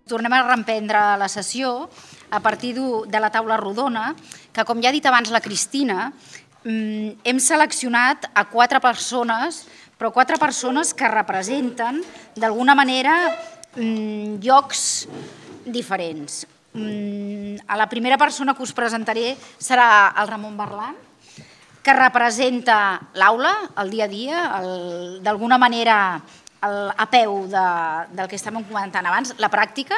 Tornem a reemprendre la sessió a partir de la taula rodona, que com ja ha dit abans la Cristina, hem seleccionat a 4 persones, però 4 persones que representen d'alguna manera llocs diferents. La primera persona que us presentaré serà el Ramon Barlan, que representa l'aula, el dia a dia, d'alguna manera a peu del que estàvem comentant abans, la pràctica.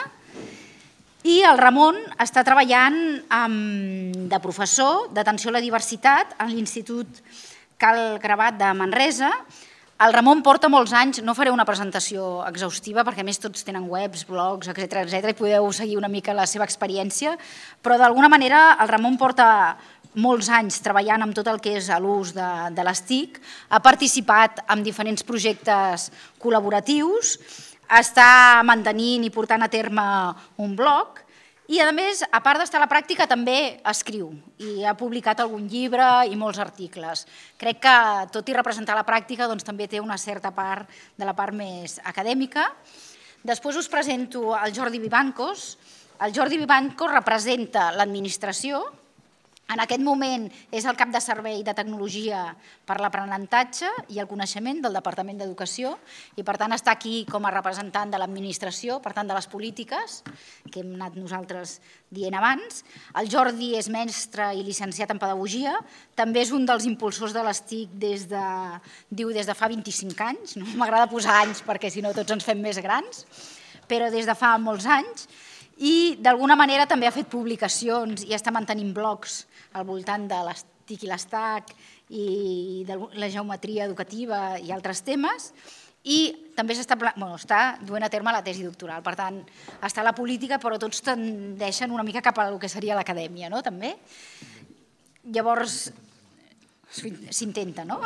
I el Ramon està treballant de professor d'atenció a la diversitat a l'Institut Cal Gravat de Manresa. El Ramon porta molts anys, no faré una presentació exhaustiva perquè a més tots tenen webs, blogs, etc i podeu seguir una mica la seva experiència, però d'alguna manera el Ramon porta molts anys treballant amb tot el que és l'ús de les TIC, ha participat en diferents projectes col·laboratius, està mantenint i portant a terme un blog i, a més, a part d'estar a la pràctica, també escriu i ha publicat algun llibre i molts articles. Crec que, tot i representar la pràctica, també té una certa part de la part més acadèmica. Després us presento el Jordi Vivancos. El Jordi Vivancos representa l'administració. En aquest moment és el cap de servei de tecnologia per l'aprenentatge i el coneixement del Departament d'Educació i, per tant, està aquí com a representant de l'administració, per tant, de les polítiques, que hem anat nosaltres dient abans. El Jordi és mestre i llicenciat en pedagogia, també és un dels impulsors de les TIC des de fa 25 anys, no m'agrada posar anys perquè si no tots ens fem més grans, però des de fa molts anys, i d'alguna manera també ha fet publicacions i està mantenint blogs al voltant de les TIC i les TAC i de la geometria educativa i altres temes, i també està duent a terme la tesi doctoral. Per tant, està a la política, però tots tendeixen una mica cap al que seria l'acadèmia, no? També. Llavors, s'intenta, no?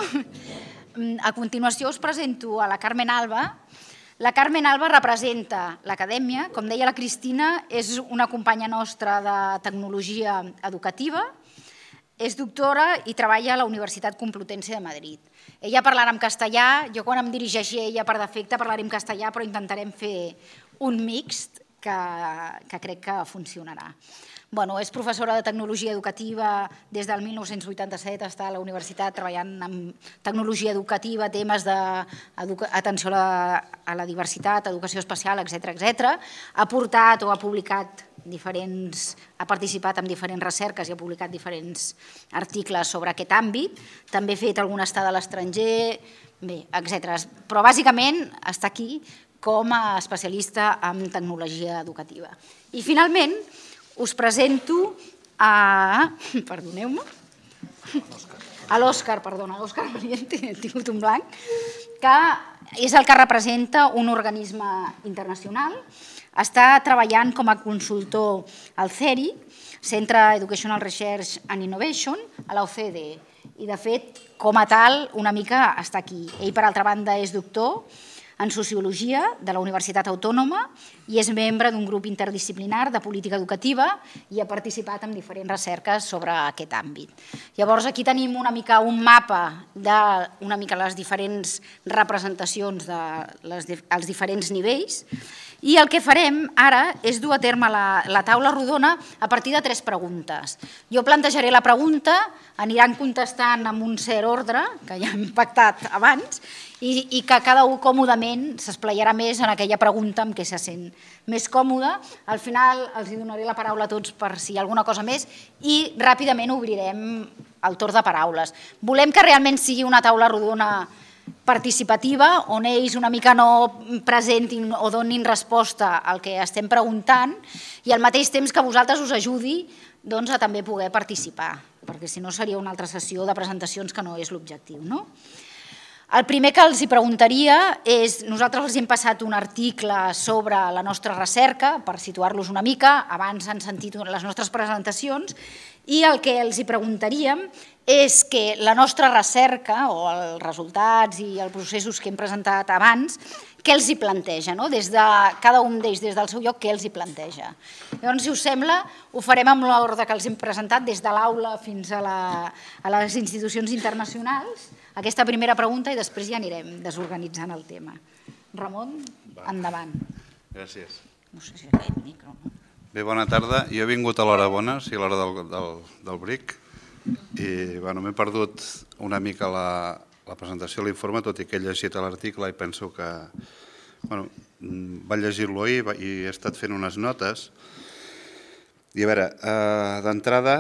A continuació us presento a la Carmen Alba. La Carmen Alba representa l'acadèmia, com deia la Cristina, és una companya nostra de tecnologia educativa, és doctora i treballa a la Universitat Complutense de Madrid. Ella parlarà en castellà, jo quan em dirigeixi a ella per defecte parlaré en castellà, però intentarem fer un mixt que crec que funcionarà. És professora de tecnologia educativa des del 1987, està a la universitat treballant en tecnologia educativa, temes d'atenció a la diversitat, educació especial, etc. Ha portat o ha publicat ha participat en diferents recerques i ha publicat diferents articles sobre aquest àmbit, també ha fet alguna estada a l'estranger, etc. Però bàsicament està aquí com a especialista en tecnologia educativa. I finalment us presento perdoneu-me, a l'Òscar Valiente, he tingut un blanc, que és el que representa un organisme internacional. Està treballant com a consultor al CERI, Centre Educational Research and Innovation, a la OCDE. I, de fet, com a tal, una mica està aquí. Ell, per altra banda, és doctor en Sociologia de la Universitat Autònoma i és membre d'un grup interdisciplinar de política educativa i ha participat en diferents recerques sobre aquest àmbit. Llavors, aquí tenim una mica un mapa de les diferents representacions dels diferents nivells i el que farem ara és dur a terme la taula rodona a partir de 3 preguntes. Jo plantejaré la pregunta, aniran contestant amb un cert ordre, que ja hem pactat abans, i que cada un còmodament s'esplaiarà més en aquella pregunta amb què se sent més còmode. Al final els donaré la paraula a tots per si hi ha alguna cosa més i ràpidament obrirem el torn de paraules. Volem que realment sigui una taula rodona participativa on ells una mica no presentin o donin resposta al que estem preguntant i al mateix temps que vosaltres us ajudi a també poder participar, perquè si no seria una altra sessió de presentacions que no és l'objectiu. El primer que els preguntaria és, nosaltres els hem passat un article sobre la nostra recerca, per situar-los una mica, abans han sentit les nostres presentacions, i el que els preguntaríem és que la nostra recerca, o els resultats i els processos que hem presentat abans, què els hi planteja, des de cada un d'ells, des del seu lloc, què els hi planteja. Llavors, si us sembla, ho farem amb l'ordre que els hem presentat, des de l'aula fins a les institucions internacionals, aquesta primera pregunta, i després ja anirem desorganitzant el tema. Ramon, endavant. Gràcies. No sé si és aquest micro. Bé, bona tarda. Jo he vingut a l'hora bona, sí, a l'hora del BRIC, i m'he perdut una mica la presentació de l'informe, tot i que he llegit l'article i penso que... vaig llegir-lo ahir i he estat fent unes notes. I a veure, d'entrada,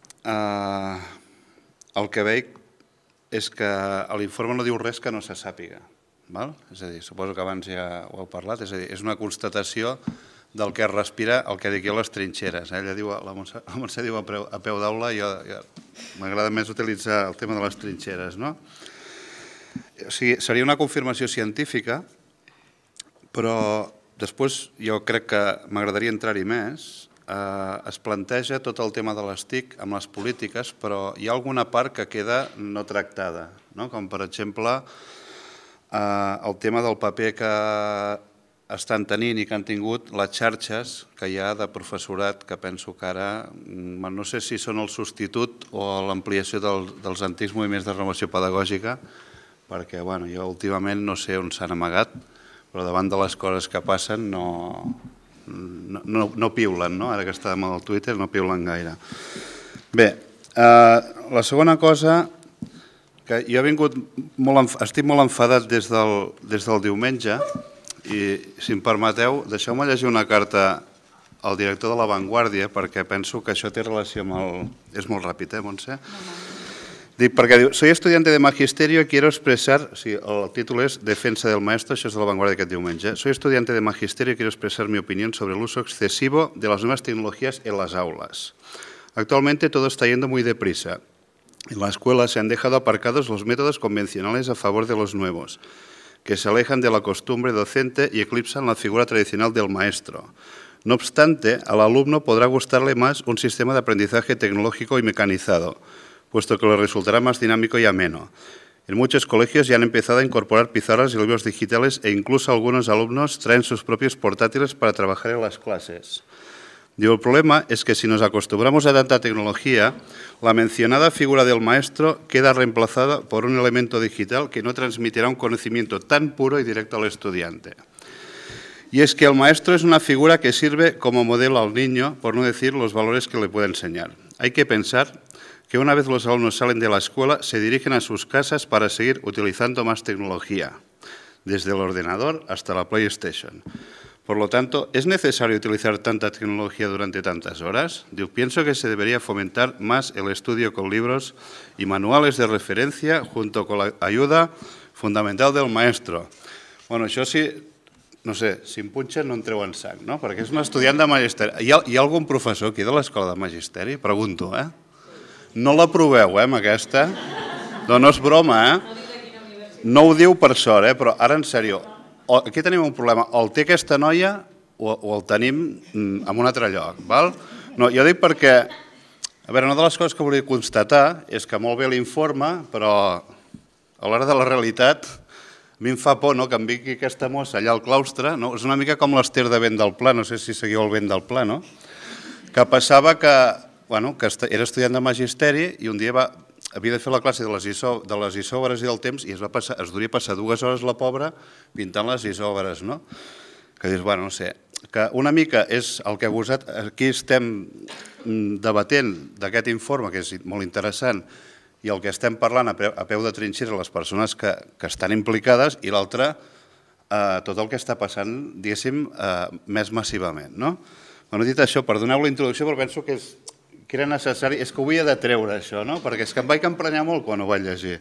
el que veig és que l'informe no diu res que no se sàpiga. És a dir, suposo que abans ja ho heu parlat, és a dir, és una constatació del que es respira, el que dic jo, les trinxeres. Ella diu, la Montse diu a peu d'aula, i m'agrada més utilitzar el tema de les trinxeres, no? O sigui, seria una confirmació científica, però després jo crec que m'agradaria entrar-hi més. Es planteja tot el tema de les TIC amb les polítiques, però hi ha alguna part que queda no tractada, com per exemple el tema del paper que estan tenint i que han tingut les xarxes que hi ha de professorat, que penso que ara, no sé si són el substitut o l'ampliació dels antics moviments de renovació pedagògica, perquè jo últimament no sé on s'han amagat, però davant de les coses que passen no piulen, ara que estàvem al Twitter no piulen gaire. Bé, la segona cosa, que jo estic molt enfadat des del diumenge, i si em permeteu, deixeu-me llegir una carta al director de La Vanguardia, perquè penso que això té relació amb el... És molt ràpid, Montse? Dic, perquè diu, soy estudiante de magisterio y quiero expresar, el títol és Defensa del maestro, això és de La Vanguardia aquest diumenge. Soy estudiante de magisterio y quiero expresar mi opinión sobre el uso excesivo de las nuevas tecnologías en las aulas. Actualmente todo está yendo muy deprisa. En la escuela se han dejado aparcados los métodos convencionales a favor de los nuevos, que se alejan de la costumbre docente y eclipsan la figura tradicional del maestro. No obstante, al alumno podrá gustarle más un sistema de aprendizaje tecnológico y mecanizado, puesto que le resultará más dinámico y ameno. En muchos colegios ya han empezado a incorporar pizarras y libros digitales e incluso algunos alumnos traen sus propios portátiles para trabajar en las clases. Digo, el problema es que si nos acostumbramos a tanta tecnología, la mencionada figura del maestro queda reemplazada por un elemento digital que no transmitirá un conocimiento tan puro y directo al estudiante. Y es que el maestro es una figura que sirve como modelo al niño, por no decir los valores que le puede enseñar. Hay que pensar que una vez los alumnos salen de la escuela, se dirigen a sus casas para seguir utilizando más tecnología, desde el ordenador hasta la PlayStation. Por lo tanto, ¿es necesario utilizar tanta tecnología durante tantas horas? Yo pienso que se debería fomentar más el estudio con libros y manuales de referencia junto con la ayuda fundamental del maestro. Bueno, això sí, no sé, si em punxen no entreu en sac, no? Perquè és un estudiant de magisteri. Hi ha algun professor aquí de l'escola de magisteri? Pregunto, No l'aproveu, amb aquesta? No és broma, No ho diu per sort, però ara en sèrio, aquí tenim un problema, o el té aquesta noia o el tenim en un altre lloc. Jo dic perquè, a veure, una de les coses que volia constatar és que molt bé l'informe, però a l'hora de la realitat a mi em fa por que em vingui aquesta mossa allà al claustre, és una mica com l'Ester de Vent del Pla, no sé si seguiu el Vent del Pla, que passava que era estudiant de magisteri i un dia havia de fer la classe de les isòbares i del temps i es duria passar 2 hores la pobra pintant les isòbares, no? Que dius, no sé, que una mica és el que aquí estem debatent d'aquest informe, que és molt interessant, i el que estem parlant a peu de trinxera les persones que estan implicades i l'altre, tot el que està passant, diguéssim, més massivament, no? Dit això, perdoneu la introducció, però penso que era necessari, és que ho havia de treure això, perquè és que em vaig emprenyar molt quan ho vaig llegir.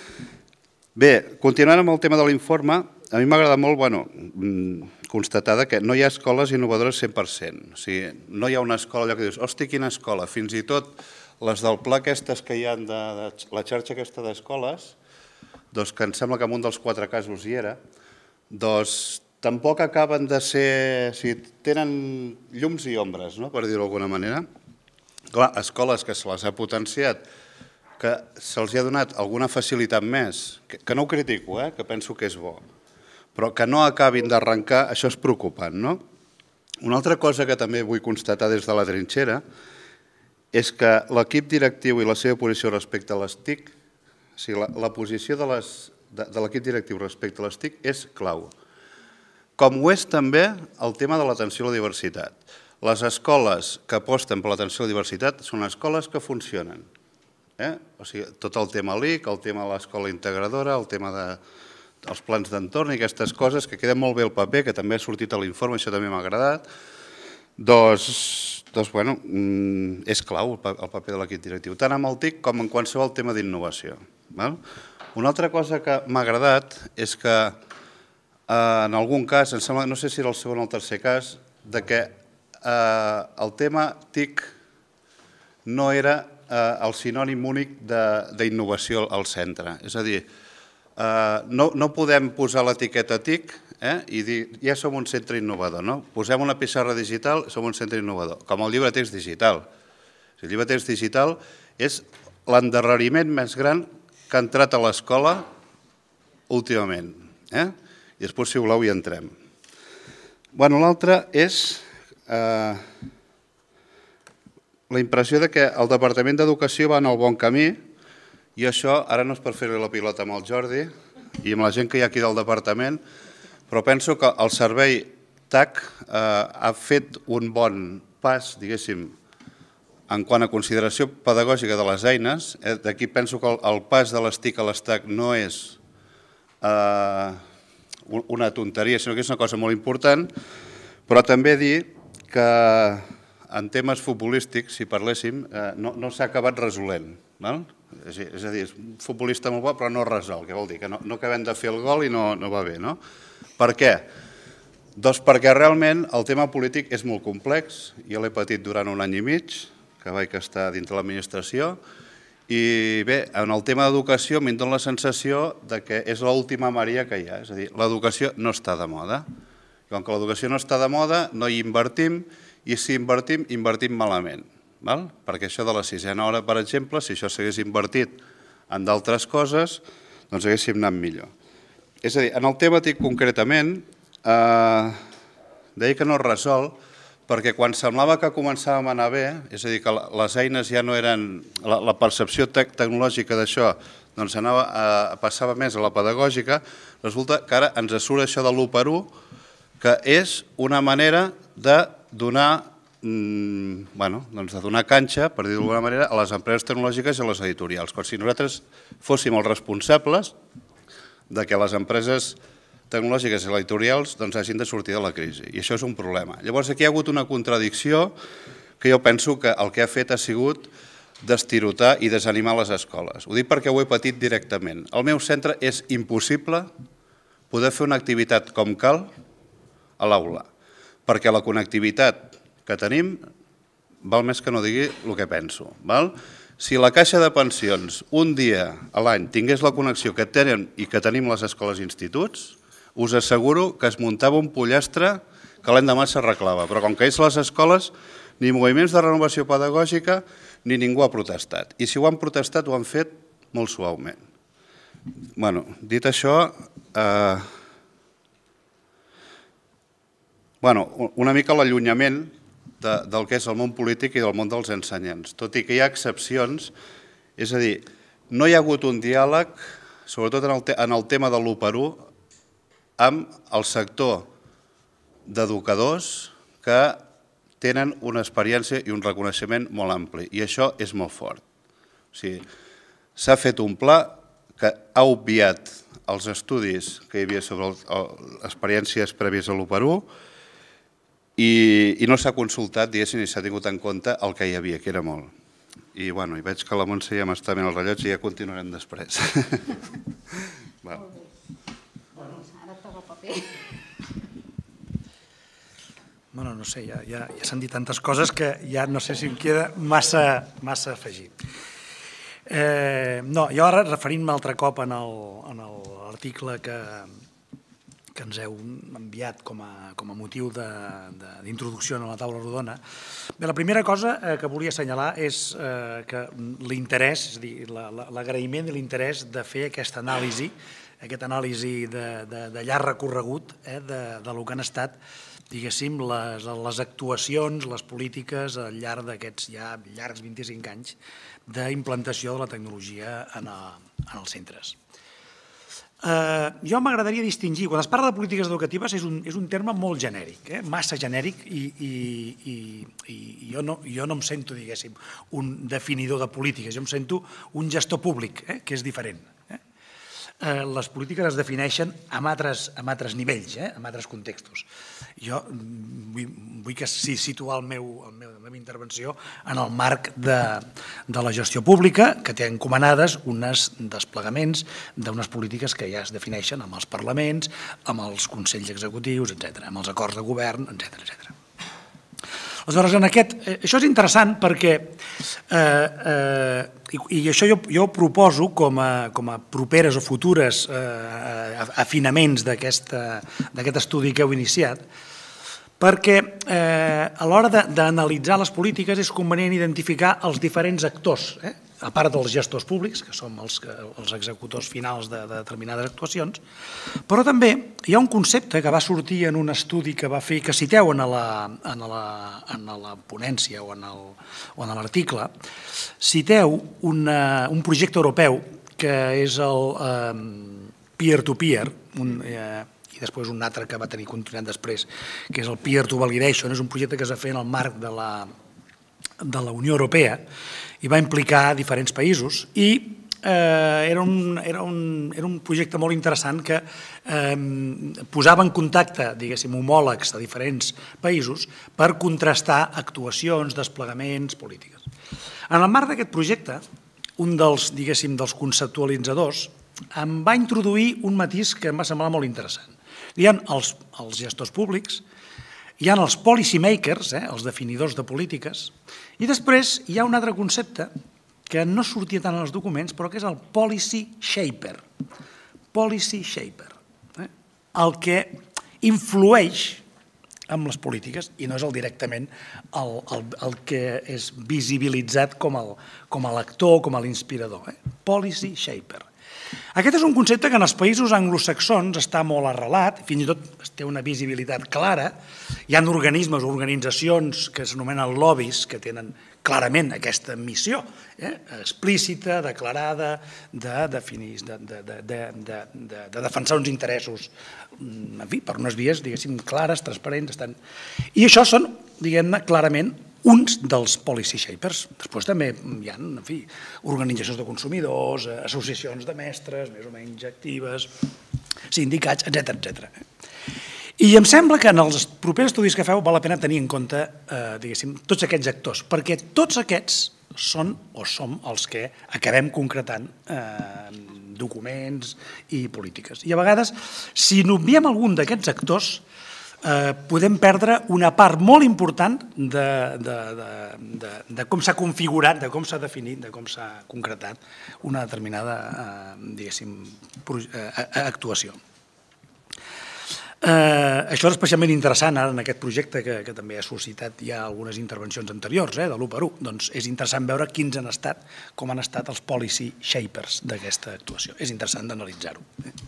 Bé, continuant amb el tema de l'informe, a mi m'agrada molt constatar que no hi ha escoles innovadores 100%. O sigui, no hi ha una escola allò que dius, hosti, quina escola, fins i tot les del pla aquestes que hi ha de la xarxa aquesta d'escoles, que em sembla que en un dels 4 casos hi era, tampoc acaben de ser... O sigui, tenen llums i ombres, per dir-ho d'alguna manera. Clar, escoles que se les ha potenciat, que se'ls ha donat alguna facilitat més, que no ho critico, que penso que és bo, però que no acabin d'arrencar, això és preocupant, no? Una altra cosa que també vull constatar des de la trinxera és que l'equip directiu i la seva posició respecte a les TIC, o sigui, la posició de l'equip directiu respecte a les TIC és clau. com ho és també el tema de l'atenció a la diversitat. Les escoles que aposten per l'atenció a la diversitat són escoles que funcionen. O sigui, tot el tema LIC, el tema de l'escola integradora, el tema dels plans d'entorn i aquestes coses que queden molt bé al paper, que també ha sortit a l'informe, això també m'ha agradat, doncs, bueno, és clau el paper de l'equip directiu, tant amb el TIC com en qualsevol tema d'innovació. Una altra cosa que m'ha agradat és que en algun cas, em sembla, no sé si era el segon o el tercer cas, de que el tema TIC no era el sinònim únic d'innovació al centre. És a dir, no podem posar l'etiqueta TIC i dir ja som un centre innovador. Posem una pissarra digital, som un centre innovador, com el llibre text digital. El llibre text digital és l'endarreriment més gran que ha entrat a l'escola últimament. I després, si voleu, hi entrem. L'altre és la impressió que el Departament d'Educació va en el bon camí i això, ara no és per fer-li la pilota amb el Jordi i amb la gent que hi ha aquí del departament, però penso que el servei TAC ha fet un bon pas, diguéssim, en quant a consideració pedagògica de les eines. D'aquí penso que el pas de les TIC a les TAC no és una tonteria, sinó que és una cosa molt important, però també dir que en temes futbolístics, si parléssim, no s'ha acabat resolent. És a dir, és un futbolista molt bo però no resol, què vol dir? Que no acabem de fer el gol i no va bé, no? Per què? Doncs perquè realment el tema polític és molt complex, jo l'he patit durant un any i mig, que vaig estar dintre l'administració, i bé, en el tema d'educació m'hi dóna la sensació que és l'última maria que hi ha, és a dir, l'educació no està de moda. Com que l'educació no està de moda, no hi invertim, i si invertim, invertim malament. Perquè això de la sisena hora, per exemple, si això s'hagués invertit en d'altres coses, doncs haguéssim anat millor. És a dir, en el tema TIC concretament, deia que no es resol perquè quan semblava que començàvem a anar bé, és a dir, que les eines ja no eren... La percepció tecnològica d'això passava més a la pedagògica, resulta que ara ens surt això de l'1:1, que és una manera de donar canxa, per dir-ho d'alguna manera, a les empreses tecnològiques i a les editorials, com si nosaltres fóssim els responsables que les empreses tecnològiques i editorials hagin de sortir de la crisi, i això és un problema. Llavors aquí hi ha hagut una contradicció que jo penso que el que ha fet ha sigut destirotar i desanimar les escoles. Ho dic perquè ho he patit directament. Al meu centre és impossible poder fer una activitat com cal a l'aula, perquè la connectivitat que tenim val més que no digui el que penso. Si la caixa de pensions un dia a l'any tingués la connexió que tenen i que tenim les escoles i instituts, us asseguro que es muntava un pollastre que l'endemà s'arreglava, però com que és les escoles, ni moviments de renovació pedagògica ni ningú ha protestat. I si ho han protestat ho han fet molt suaument. Dit això, una mica l'allunyament del que és el món polític i del món dels ensenyants, tot i que hi ha excepcions, és a dir, no hi ha hagut un diàleg, sobretot en el tema de l'1:1, amb el sector d'educadors que tenen una experiència i un reconeixement molt ampli, i això és molt fort. S'ha fet un pla que ha obviat els estudis que hi havia sobre experiències prèvies a l'1:1 i no s'ha consultat, diguéssim, ni s'ha tingut en compte el que hi havia, que era molt. I veig que la Montse ja m'està mirant el rellotge i ja continuarem després. Ara et toca el paper. No sé, ja s'han dit tantes coses que ja no sé si em queda massa a afegir. Jo ara, referint-me altre cop en l'article que ens heu enviat com a motiu d'introducció a la taula rodona, la primera cosa que volia assenyalar és que l'interès, és a dir, l'agraïment i l'interès de fer aquesta anàlisi de llarg recorregut del que han estat, diguéssim, les actuacions, les polítiques al llarg d'aquests ja llargs 25 anys d'implantació de la tecnologia en els centres. Jo m'agradaria distingir, quan es parla de polítiques educatives és un terme molt genèric, massa genèric, i jo no em sento, diguéssim, un definidor de polítiques, jo em sento un gestor públic, que és diferent. Les polítiques es defineixen en altres nivells, en altres contextos. Jo vull que situar la meva intervenció en el marc de la gestió pública, que té encomanades uns desplegaments d'unes polítiques que ja es defineixen amb els parlaments, amb els consells executius, etc., amb els acords de govern, etc. Aleshores, això és interessant perquè, i això jo proposo com a properes o futures afinaments d'aquest estudi que heu iniciat, perquè a l'hora d'analitzar les polítiques és convenient identificar els diferents actors, a part dels gestors públics, que som els executors finals de determinades actuacions, però també hi ha un concepte que va sortir en un estudi que va fer, que citeu en la ponència o en l'article, citeu un projecte europeu que és el peer-to-peer, i després un altre que va tenir continuat després, que és el peer-to-validation, és un projecte que es va fer en el marc de la Unió Europea i va implicar diferents països i era un projecte molt interessant que posava en contacte, diguéssim, homòlegs de diferents països per contrastar actuacions, desplegaments, polítiques. En el marc d'aquest projecte, un dels conceptualitzadors em va introduir un matís que em va semblar molt interessant. Hi ha els gestors públics, hi ha els policy makers, els definidors de polítiques, i després hi ha un altre concepte que no sortia tant en els documents, però que és el policy shaper. Policy shaper. El que influeix en les polítiques, i no és directament el que és visibilitzat com l'actor, com l'inspirador. Policy shaper. Aquest és un concepte que en els països anglosaxons està molt arrelat, fins i tot té una visibilitat clara. Hi ha organismes o organitzacions que s'anomenen lobbies que tenen clarament aquesta missió explícita, declarada, de defensar uns interessos, en fi, per unes vies, diguéssim, clares, transparents. I això són, diguem-ne, clarament uns dels policy shapers. Després també hi ha, en fi, organitzacions de consumidors, associacions de mestres, més o menys actives, sindicats, etc. I em sembla que en els propers estudis que feu val la pena tenir en compte, diguéssim, tots aquests actors, perquè tots aquests són o som els que acabem concretant documents i polítiques. I a vegades, si n'obviem algun d'aquests actors, podem perdre una part molt important de com s'ha configurat, de com s'ha definit, de com s'ha concretat una determinada, diguéssim, actuació. Això és especialment interessant ara en aquest projecte que també ha suscitat ja algunes intervencions anteriors, de l'1x1. Doncs és interessant veure quins han estat, com han estat els policy shapers d'aquesta actuació. És interessant d'analitzar-ho.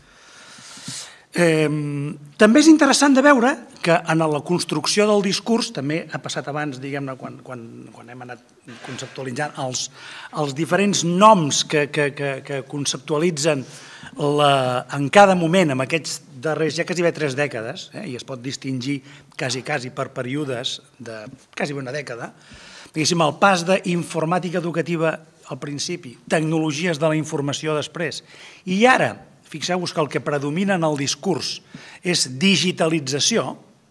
També és interessant de veure que en la construcció del discurs, també ha passat abans, diguem-ne, quan hem anat conceptualitzant els diferents noms que conceptualitzen en cada moment, en aquests darrers ja quasi 3 dècades, i es pot distingir quasi per períodes de quasi una dècada, diguéssim, el pas d'informàtica educativa al principi, tecnologies de la informació després, i ara, fixeu-vos que el que predomina en el discurs és digitalització,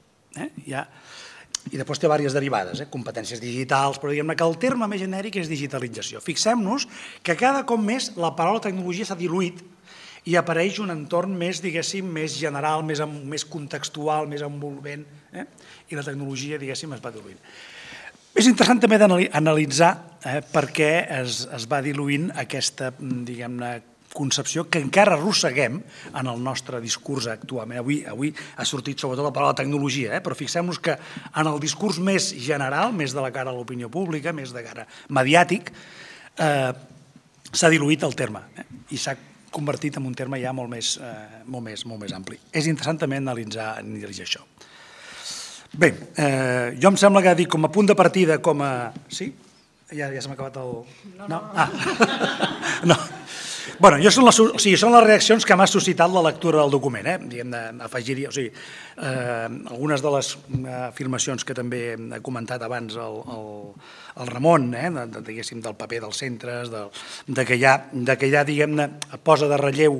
i després té diverses derivades, competències digitals, però diguem-ne que el terme més genèric és digitalització. Fixem-nos que cada cop més la paraula tecnologia s'ha diluït i apareix un entorn més, diguéssim, més general, més contextual, més envolvent, i la tecnologia, diguéssim, es va diluint. És interessant també d'analitzar per què es va diluint aquesta, diguem-ne, concepció que encara arrosseguem en el nostre discurs actualment. Avui ha sortit sobretot la paraula tecnologia, però fixem-nos que en el discurs més general, més de la cara a l'opinió pública, més de cara mediàtic, s'ha diluït el terme i s'ha convertit en un terme ja molt més ampli. És interessant també analitzar això. Bé, jo em sembla que dic com a punt de partida, com a... Sí? Ja se m'ha acabat el... No. Bueno, són les reaccions que m'ha suscitat la lectura del document, afegir-hi, algunes de les afirmacions que també ha comentat abans el Ramon, diguéssim, del paper dels centres, de que ja, diguem-ne, posa de relleu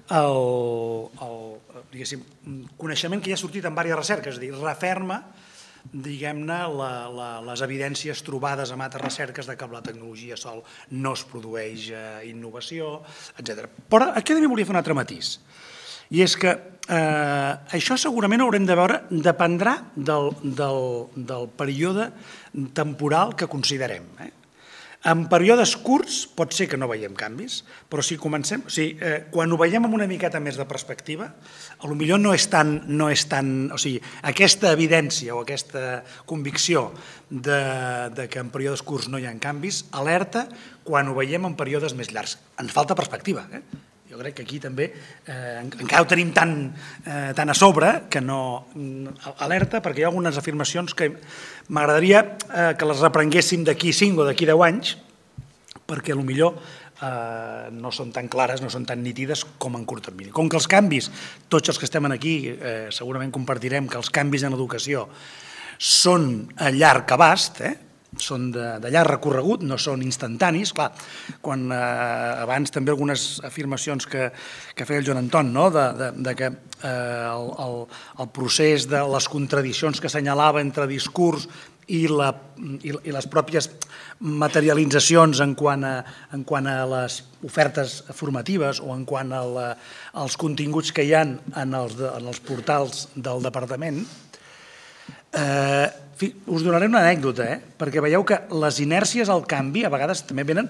el coneixement que ja ha sortit en diverses recerques, és a dir, referma, diguem-ne, les evidències trobades en altres recerques de que la tecnologia sol no es produeix innovació, etc. Però aquí també volia fer un altre matís, i és que això segurament haurem de veure, dependrà del període temporal que considerem. En períodes curts pot ser que no veiem canvis, però si comencem, quan ho veiem amb una miqueta més de perspectiva, potser no és tan, o sigui, aquesta evidència o aquesta convicció de que en períodes curts no hi ha canvis, alerta quan ho veiem en períodes més llargs. Ens falta perspectiva, Jo crec que aquí també encara ho tenim tan a sobre que no... Alerta, perquè hi ha algunes afirmacions que m'agradaria que les reprenguéssim d'aquí 5 o d'aquí 10 anys, perquè potser no són tan clares, no són tan nítides com en curt termini. Com que els canvis, tots els que estem aquí segurament compartirem que els canvis en l'educació són a llarg abast, són de llarg recorregut, no són instantanis. Clar, quan abans també algunes afirmacions que feia el Joan Anton, de que el procés de les contradiccions que assenyalava entre discurs i les pròpies materialitzacions en quant a les ofertes formatives o en quant als continguts que hi ha en els portals del departament. Us donaré una anècdota, perquè veieu que les inèrcies al canvi a vegades també venen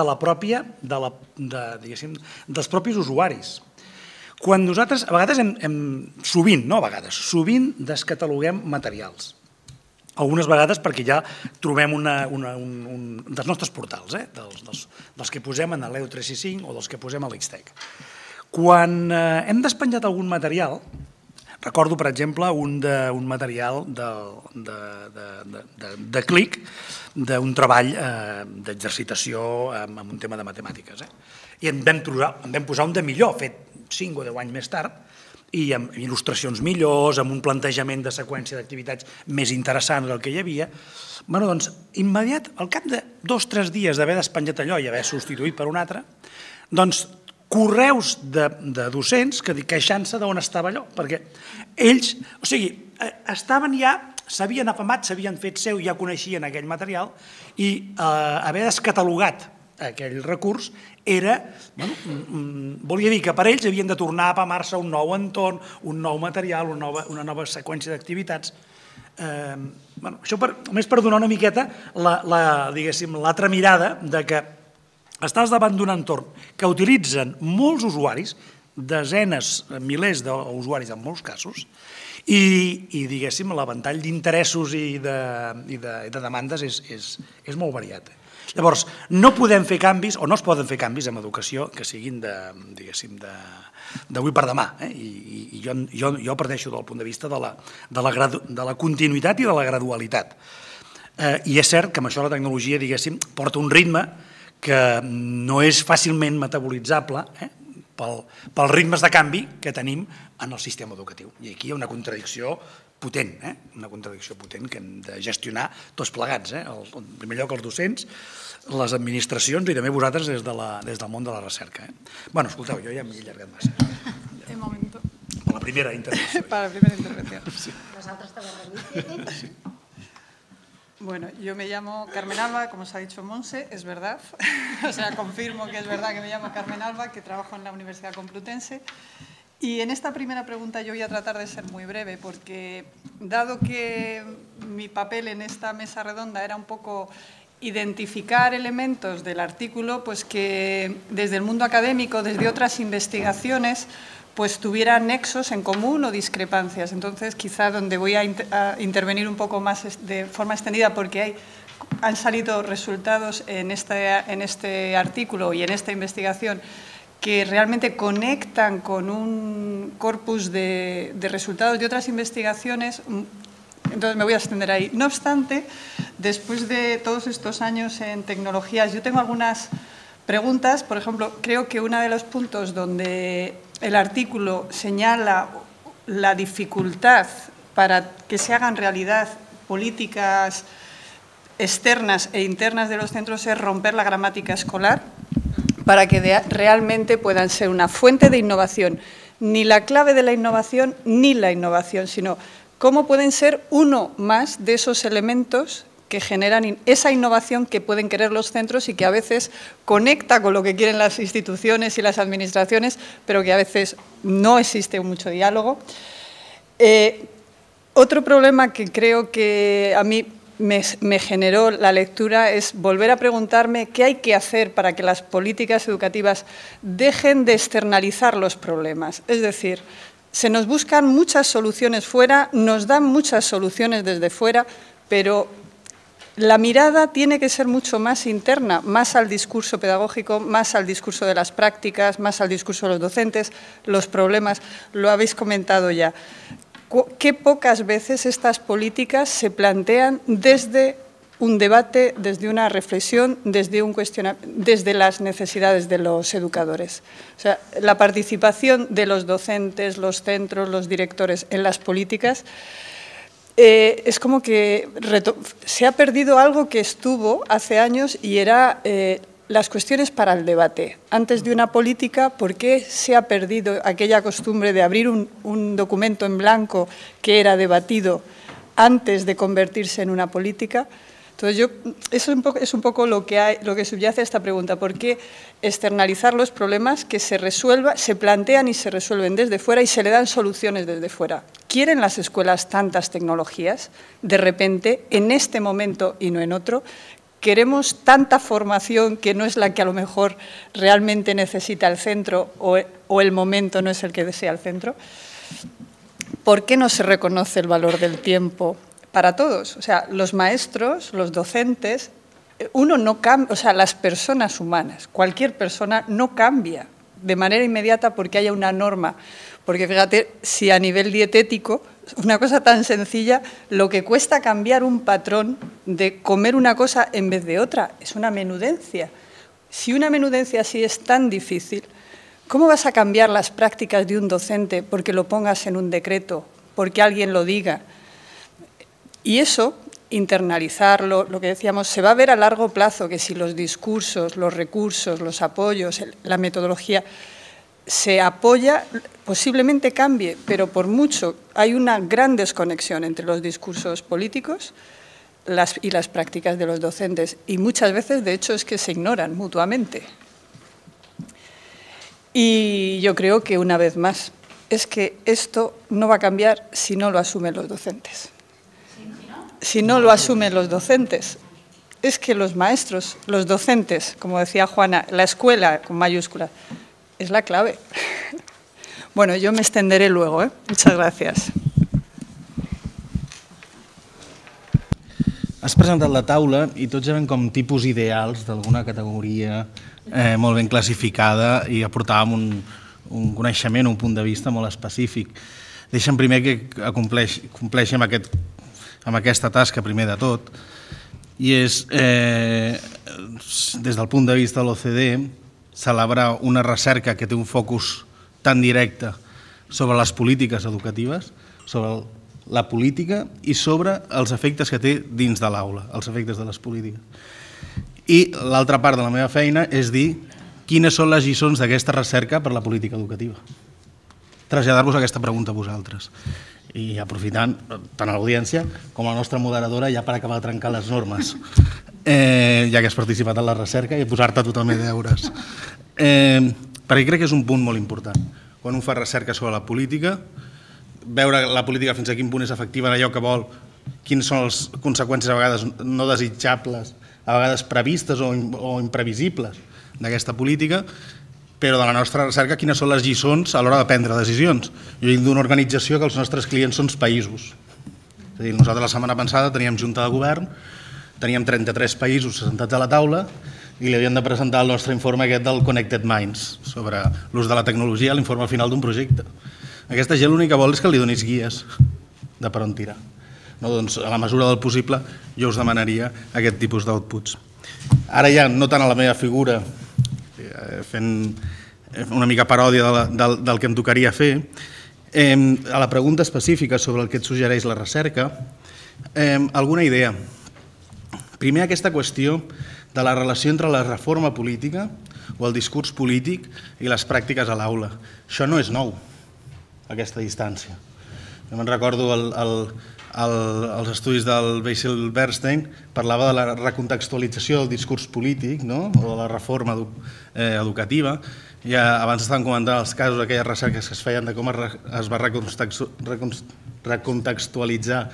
dels propis usuaris. Quan nosaltres, a vegades sovint descataloguem materials. Algunes vegades perquè ja trobem dels nostres portals, dels que posem en l'EU365 o dels que posem a l'Xtec. Quan hem despenjat algun material, recordo, per exemple, un material de clic d'un treball d'exercitació amb un tema de matemàtiques. I en vam posar un de millor, fet 5 o 10 anys més tard, i amb il·lustracions millors, amb un plantejament de seqüència d'activitats més interessant del que hi havia. Bé, doncs, immediat, al cap de 2 o 3 dies d'haver despenjat allò i haver substituït per un altre, doncs, correus de docents queixant-se d'on estava allò, perquè ells, o sigui, estaven ja, s'havien afamat, s'havien fet seu, ja coneixien aquell material i haver descatalogat aquell recurs volia dir que per ells havien de tornar a apamar-se un nou entorn, un nou material, una nova seqüència d'activitats. Això només per donar una miqueta l'altra mirada de que estàs davant d'un entorn que utilitzen molts usuaris, desenes, milers d'usuaris en molts casos, i diguéssim l'avantall d'interessos i de demandes és molt variat. Llavors, no podem fer canvis, o no es poden fer canvis en educació que siguin d'avui per demà. I jo parteixo del punt de vista de la continuïtat i de la gradualitat. I és cert que amb això la tecnologia, diguéssim, porta un ritme que no és fàcilment metabolitzable pels ritmes de canvi que tenim en el sistema educatiu. I aquí hi ha una contradicció potent, una contradicció potent que hem de gestionar tots plegats, en primer lloc els docents, les administracions i també vosaltres des del món de la recerca. Bueno, escolteu, jo ja m'he allargat massa. Un momento. Per la primera intervenció. Para la primera intervención. Los altres te van a dir. Bueno, yo me llamo Carmen Alba, como os ha dicho Monse, es verdad. O sea, confirmo que es verdad que me llamo Carmen Alba, que trabajo en la Universidad Complutense. Y en esta primera pregunta yo voy a tratar de ser muy breve, porque dado que mi papel en esta mesa redonda era un poco identificar elementos del artículo, pues que desde el mundo académico, desde otras investigaciones, pues tuvieran nexos en común o discrepancias. Entonces, quizá donde voy a intervenir un poco más de forma extendida, porque han salido resultados en este artículo y en esta investigación que realmente conectan con un corpus de resultados de otras investigaciones. Entonces me voy a extender ahí. No obstante, después de todos estos años en tecnologías, yo tengo algunas preguntas. Por ejemplo, creo que uno de los puntos donde el artículo señala la dificultad para que se hagan realidad políticas externas e internas de los centros es romper la gramática escolar para que realmente puedan ser una fuente de innovación. Ni la clave de la innovación ni la innovación, sino cómo pueden ser uno más de esos elementos que generan esa innovación que pueden querer los centros y que a veces conecta con lo que quieren las instituciones y las administraciones, pero que a veces no existe mucho diálogo. Otro problema que creo que a mí me generó la lectura es volver a preguntarme qué hay que hacer para que las políticas educativas dejen de externalizar los problemas. Es decir, se nos buscan muchas soluciones fuera, nos dan muchas soluciones desde fuera, pero la mirada tiene que ser mucho más interna, más al discurso pedagógico, más al discurso de las prácticas, más al discurso de los docentes, los problemas, lo habéis comentado ya. Qué pocas veces estas políticas se plantean desde un debate, desde una reflexión, desde las necesidades de los educadores. O sea, la participación de los docentes, los centros, los directores en las políticas es como que se ha perdido algo que estuvo hace años y era las cuestiones para el debate. Antes de una política, ¿por qué se ha perdido aquella costumbre de abrir un documento en blanco que era debatido antes de convertirse en una política? Entonces, eso es un poco lo que subyace a esta pregunta. ¿Por qué externalizar los problemas que se plantean y se resuelven desde fuera y se le dan soluciones desde fuera? ¿Quieren las escuelas tantas tecnologías de repente, en este momento y no en otro? ¿Queremos tanta formación que no es la que a lo mejor realmente necesita el centro o el momento no es el que desea el centro? ¿Por qué no se reconoce el valor del tiempo para todos? O sea, los maestros, los docentes, uno no cambia, o sea, las personas humanas, cualquier persona no cambia de manera inmediata porque haya una norma. Porque fíjate, si a nivel dietético, una cosa tan sencilla, lo que cuesta cambiar un patrón de comer una cosa en vez de otra, es una menudencia. Si una menudencia así es tan difícil, ¿cómo vas a cambiar las prácticas de un docente porque lo pongas en un decreto, porque alguien lo diga? Y eso, internalizarlo, lo que decíamos, se va a ver a largo plazo que si los discursos, los recursos, los apoyos, la metodología se apoya, posiblemente cambie, pero por mucho hay una gran desconexión entre los discursos políticos y las prácticas de los docentes. Y muchas veces, de hecho, es que se ignoran mutuamente. Y yo creo que, una vez más, es que esto no va a cambiar si no lo asumen los docentes. Si no lo asumen los docentes. Es que los maestros, los docentes, como decía Juana, la escuela con mayúsculas, es la clave. Bueno, yo me extenderé luego, ¿eh? Muchas gracias. Has presentat la taula i tots eren com tipus ideals d'alguna categoria molt ben classificada i aportàvem un coneixement, un punt de vista molt específic. Deixa'm primer que compleixi amb aquesta tasca primer de tot, i és, des del punt de vista de l'OCDE, celebrar una recerca que té un focus tan directe sobre les polítiques educatives, sobre la política i sobre els efectes que té dins de l'aula, els efectes de les polítiques. I l'altra part de la meva feina és dir quines són les lliçons d'aquesta recerca per la política educativa. Traslladar-vos aquesta pregunta a vosaltres. I aprofitant tant a l'audiència com a la nostra moderadora ja per acabar de trencar les normes, ja que has participat en la recerca i posar-te totalment deures. Perquè crec que és un punt molt important. Quan un fa recerca sobre la política, veure la política fins a quin punt és efectiva en allò que vol, quines són les conseqüències a vegades no desitjables, a vegades previstes o imprevisibles d'aquesta política, però de la nostra recerca quines són les lliçons a l'hora de prendre decisions. Jo vinc d'una organització que els nostres clients són països. És a dir, nosaltres la setmana passada teníem junta de govern, teníem 33 països assentats a la taula i li havíem de presentar el nostre informe aquest del Connected Minds sobre l'ús de la tecnologia a l'informe final d'un projecte. Aquesta gent l'únic que vol és que li donis guies de per on tirar. Doncs, a la mesura del possible, jo us demanaria aquest tipus d'outputs. Ara ja, no tant a la meva figura fent una mica paròdia del que em tocaria fer, a la pregunta específica sobre el que et suggereix la recerca, alguna idea. Primer, aquesta qüestió de la relació entre la reforma política o el discurs polític i les pràctiques a l'aula. Això no és nou, aquesta distància. Jo me'n recordo els estudis del Basil Bernstein, parlava de la recontextualització del discurs polític, o de la reforma educativa. Ja abans estaven comentant els casos d'aquelles recerques que es feien de com es va recontextualitzar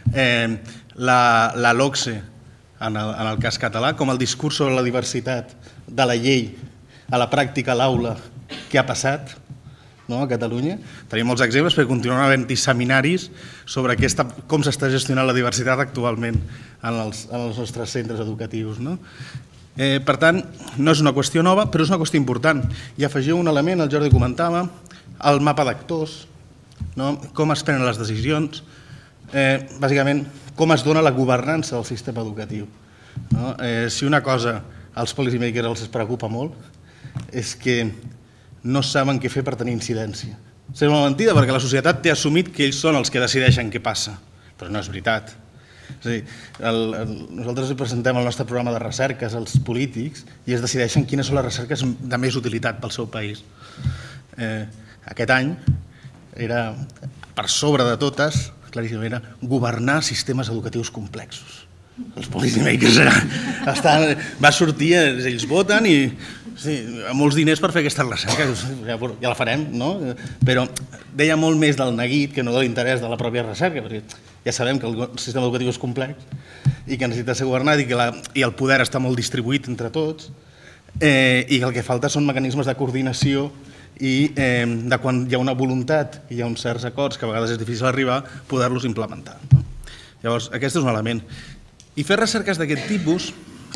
la LOCSE en el cas català, com el discurs sobre la diversitat de la llei a la pràctica a l'aula que ha passat a Catalunya. Tenim molts exemples perquè continuen havent-hi seminaris sobre com s'està gestionant la diversitat actualment en els nostres centres educatius. Per tant, no és una qüestió nova, però és una qüestió important. I afegiu un element, el Jordi comentava, el mapa d'actors, com es prenen les decisions, bàsicament com es dona la governança del sistema educatiu. Si una cosa als policymakers els preocupa molt és que no saben què fer per tenir incidència. Sembla una mentida perquè la societat té assumit que ells són els que decideixen què passa, però no és veritat. És a dir, nosaltres presentem el nostre programa de recerques als polítics i es decideixen quines són les recerques de més utilitat pel seu país. Aquest any era, per sobre de totes, claríssimament, era governar sistemes educatius complexos. Els policymakers va sortir, ells voten i molts diners per fer aquesta recerca, ja la farem, però deia molt més del neguit que no de l'interès de la pròpia recerca, perquè ja sabem que el sistema educatiu és complex i que necessita ser governat i el poder està molt distribuït entre tots i que el que falta són mecanismes de coordinació i de quan hi ha una voluntat i hi ha uns certs acords que a vegades és difícil arribar, poder-los implementar. Llavors, aquest és un element. I fer recerques d'aquest tipus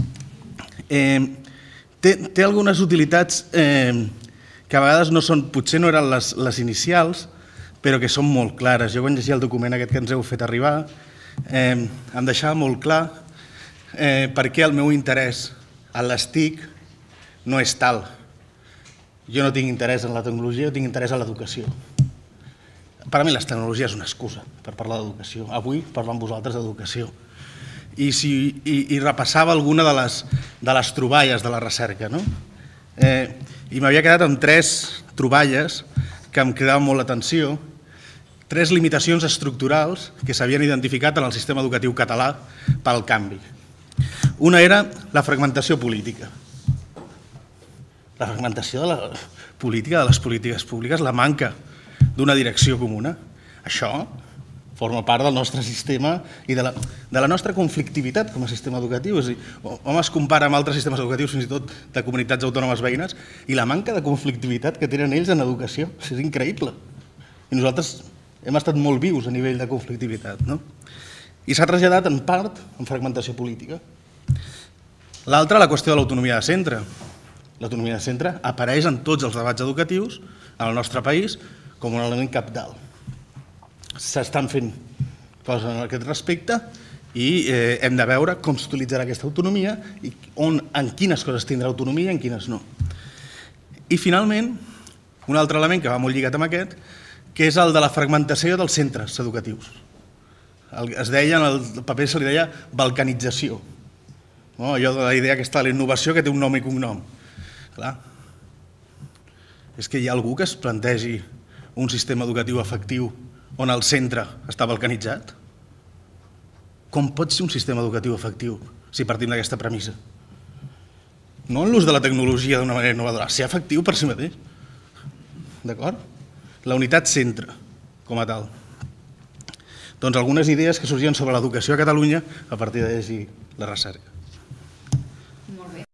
té algunes utilitats que a vegades potser no eren les inicials, però que són molt clares. Jo quan llegia el document aquest que ens heu fet arribar em deixava molt clar per què el meu interès en les TIC no és tal. Jo no tinc interès en la tecnologia, jo tinc interès en l'educació. Per a mi les tecnologies és una excusa per parlar d'educació. Avui parlo amb vosaltres d'educació. I repassava alguna de les troballes de la recerca. I m'havia quedat amb 3 troballes que em cridaven molt l'atenció, 3 limitacions estructurals que s'havien identificat en el sistema educatiu català pel canvi. Una era la fragmentació política. La fragmentació de la política, de les polítiques públiques, la manca d'una direcció comuna. Això forma part del nostre sistema i de la nostra conflictivitat com a sistema educatiu. És a dir, hom es compara amb altres sistemes educatius, fins i tot de comunitats autònomes veïnes, i la manca de conflictivitat que tenen ells en educació és increïble. I nosaltres hem estat molt vius a nivell de conflictivitat. I s'ha traslladat en part en fragmentació política. L'altra, la qüestió de l'autonomia de centre. L'autonomia de centre apareix en tots els debats educatius en el nostre país com un element cabdal. S'estan fent coses en aquest respecte i hem de veure com s'utilitzarà aquesta autonomia i en quines coses tindrà autonomia i en quines no. I finalment, un altre element que va molt lligat amb aquest, que és el de la fragmentació dels centres educatius. Es deia, en el paper se li deia balcanització. Allò de la idea aquesta de la innovació que té un nom i cognom. Clar, és que hi ha algú que es plantegi un sistema educatiu efectiu on el centre està balcanitzat? Com pot ser un sistema educatiu efectiu si partim d'aquesta premissa? No en l'ús de la tecnologia d'una manera innovadora, ser efectiu per si mateix. D'acord? La unitat centre, com a tal. Doncs algunes idees que sorgien sobre l'educació a Catalunya a partir de llegir la recerca. Molt bé.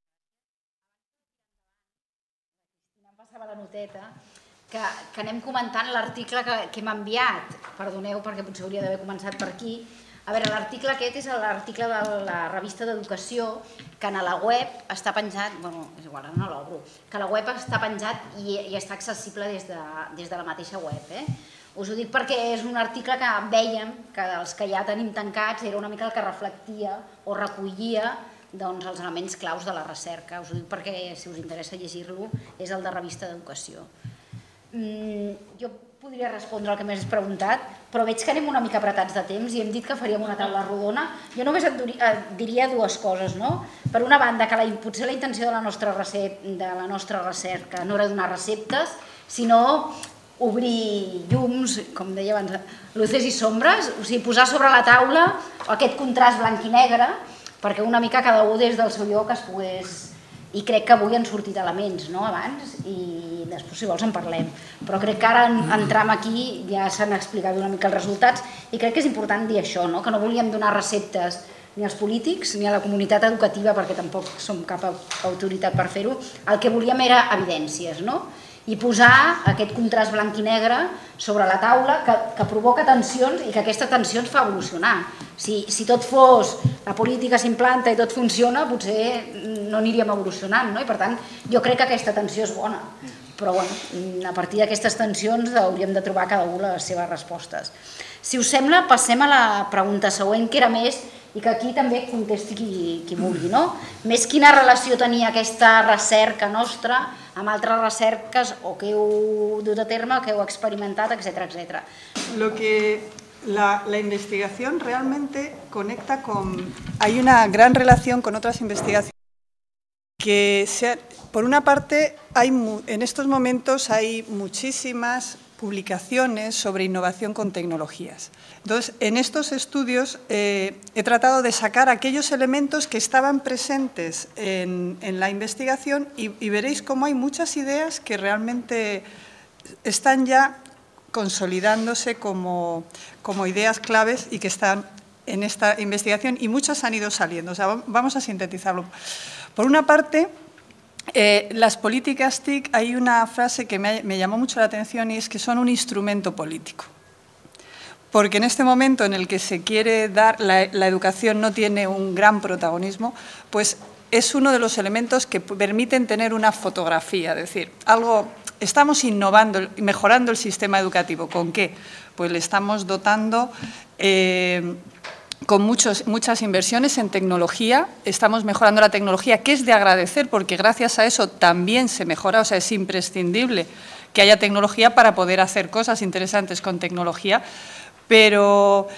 Em passava la noteta que anem comentant l'article que m'ha enviat. Perdoneu, perquè potser hauria d'haver començat per aquí. A veure, l'article aquest és l'article de la revista d'Educació, que a la web està penjat, bueno, és igual, no l'obro, que a la web està penjat i està accessible des de la mateixa web. Us ho dic perquè és un article que vèiem que els que ja tenim tancats era una mica el que reflectia o recollia doncs, els elements claus de la recerca. Us ho dic perquè, si us interessa llegir-lo, és el de Revista d'Educació. Jo podria respondre el que m'has preguntat, però veig que anem una mica apretats de temps i hem dit que faríem una taula rodona. Jo només et diria dues coses, no? Per una banda, que potser la intenció de la nostra recerca no era donar receptes, sinó obrir llums, com deia abans, luces i sombres, o sigui, posar sobre la taula aquest contrast blanc i negre, perquè una mica cada un des del seu lloc es pogués... I crec que avui han sortit elements, no?, abans, i després, si vols, en parlem. Però crec que ara entram aquí, ja s'han explicat una mica els resultats, i crec que és important dir això, no?, que no volíem donar receptes ni als polítics ni a la comunitat educativa, perquè tampoc som cap autoritat per fer-ho. El que volíem era evidències, no?, i posar aquest contrast blanc i negre sobre la taula que provoca tensions i que aquesta tensió ens fa evolucionar. Si tot fos, la política s'implanta i tot funciona, potser no aniríem evolucionant, no? I per tant, jo crec que aquesta tensió és bona. Però a partir d'aquestes tensions hauríem de trobar cada un les seves respostes. Si us sembla, passem a la pregunta següent, que era més, i que aquí també contesti qui vulgui, no? Més quina relació tenia aquesta recerca nostra amb altres recerques o que heu dut a terme, que heu experimentat, etcètera, etcètera. La investigación realmente conecta con... Hay una gran relación con otras investigaciones que, por una parte, en estos momentos hay muchísimas publicaciones sobre innovación con tecnologías. Entonces, en estos estudios he tratado de sacar aquellos elementos que estaban presentes en la investigación y veréis cómo hay muchas ideas que realmente están ya consolidándose como ideas claves y que están en esta investigación y muchas han ido saliendo. O sea, vamos a sintetizarlo. Por una parte, las políticas TIC, hay una frase que me llamó mucho la atención y es que son un instrumento político. Porque en este momento en el que se quiere dar, la educación no tiene un gran protagonismo, pues es uno de los elementos que permiten tener una fotografía, es decir, estamos innovando, mejorando el sistema educativo. ¿Con qué? Pues le estamos dotando con muchas inversiones en tecnología, estamos mejorando la tecnología, que es de agradecer porque gracias a eso también se mejora, o sea, es imprescindible que haya tecnología para poder hacer cosas interesantes con tecnología, pero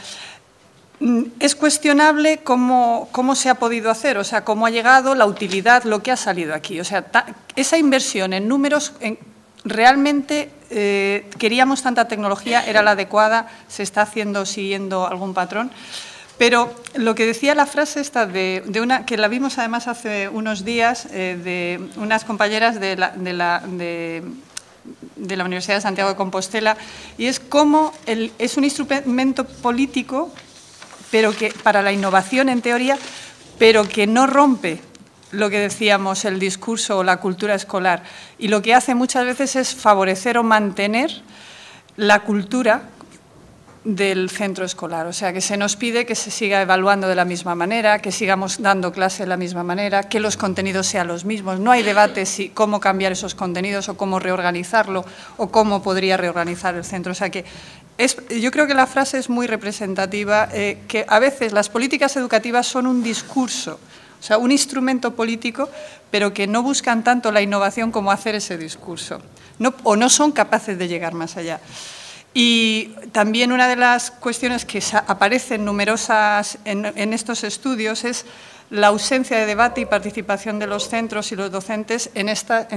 es cuestionable cómo se ha podido hacer, o sea, cómo ha llegado, la utilidad, lo que ha salido aquí. O sea, esa inversión en números, realmente queríamos tanta tecnología, era la adecuada, se está haciendo siguiendo algún patrón. Pero lo que decía la frase esta que la vimos además hace unos días de unas compañeras de la Universidad de Santiago de Compostela, y es cómo es un instrumento político, pero que para la innovación en teoría, pero que no rompe lo que decíamos, el discurso o la cultura escolar, y lo que hace muchas veces es favorecer o mantener la cultura del centro escolar. O sea, que se nos pide que se siga evaluando de la misma manera, que sigamos dando clase de la misma manera, que los contenidos sean los mismos. No hay debate si cómo cambiar esos contenidos o cómo reorganizarlo o cómo podría reorganizar el centro. O sea, que yo creo que la frase es muy representativa, que a veces las políticas educativas son un discurso, o sea, un instrumento político, pero que no buscan tanto la innovación como hacer ese discurso, o no son capaces de llegar más allá. Y también una de las cuestiones que aparecen numerosas en estos estudios es la ausencia de debate y participación de los centros y los docentes en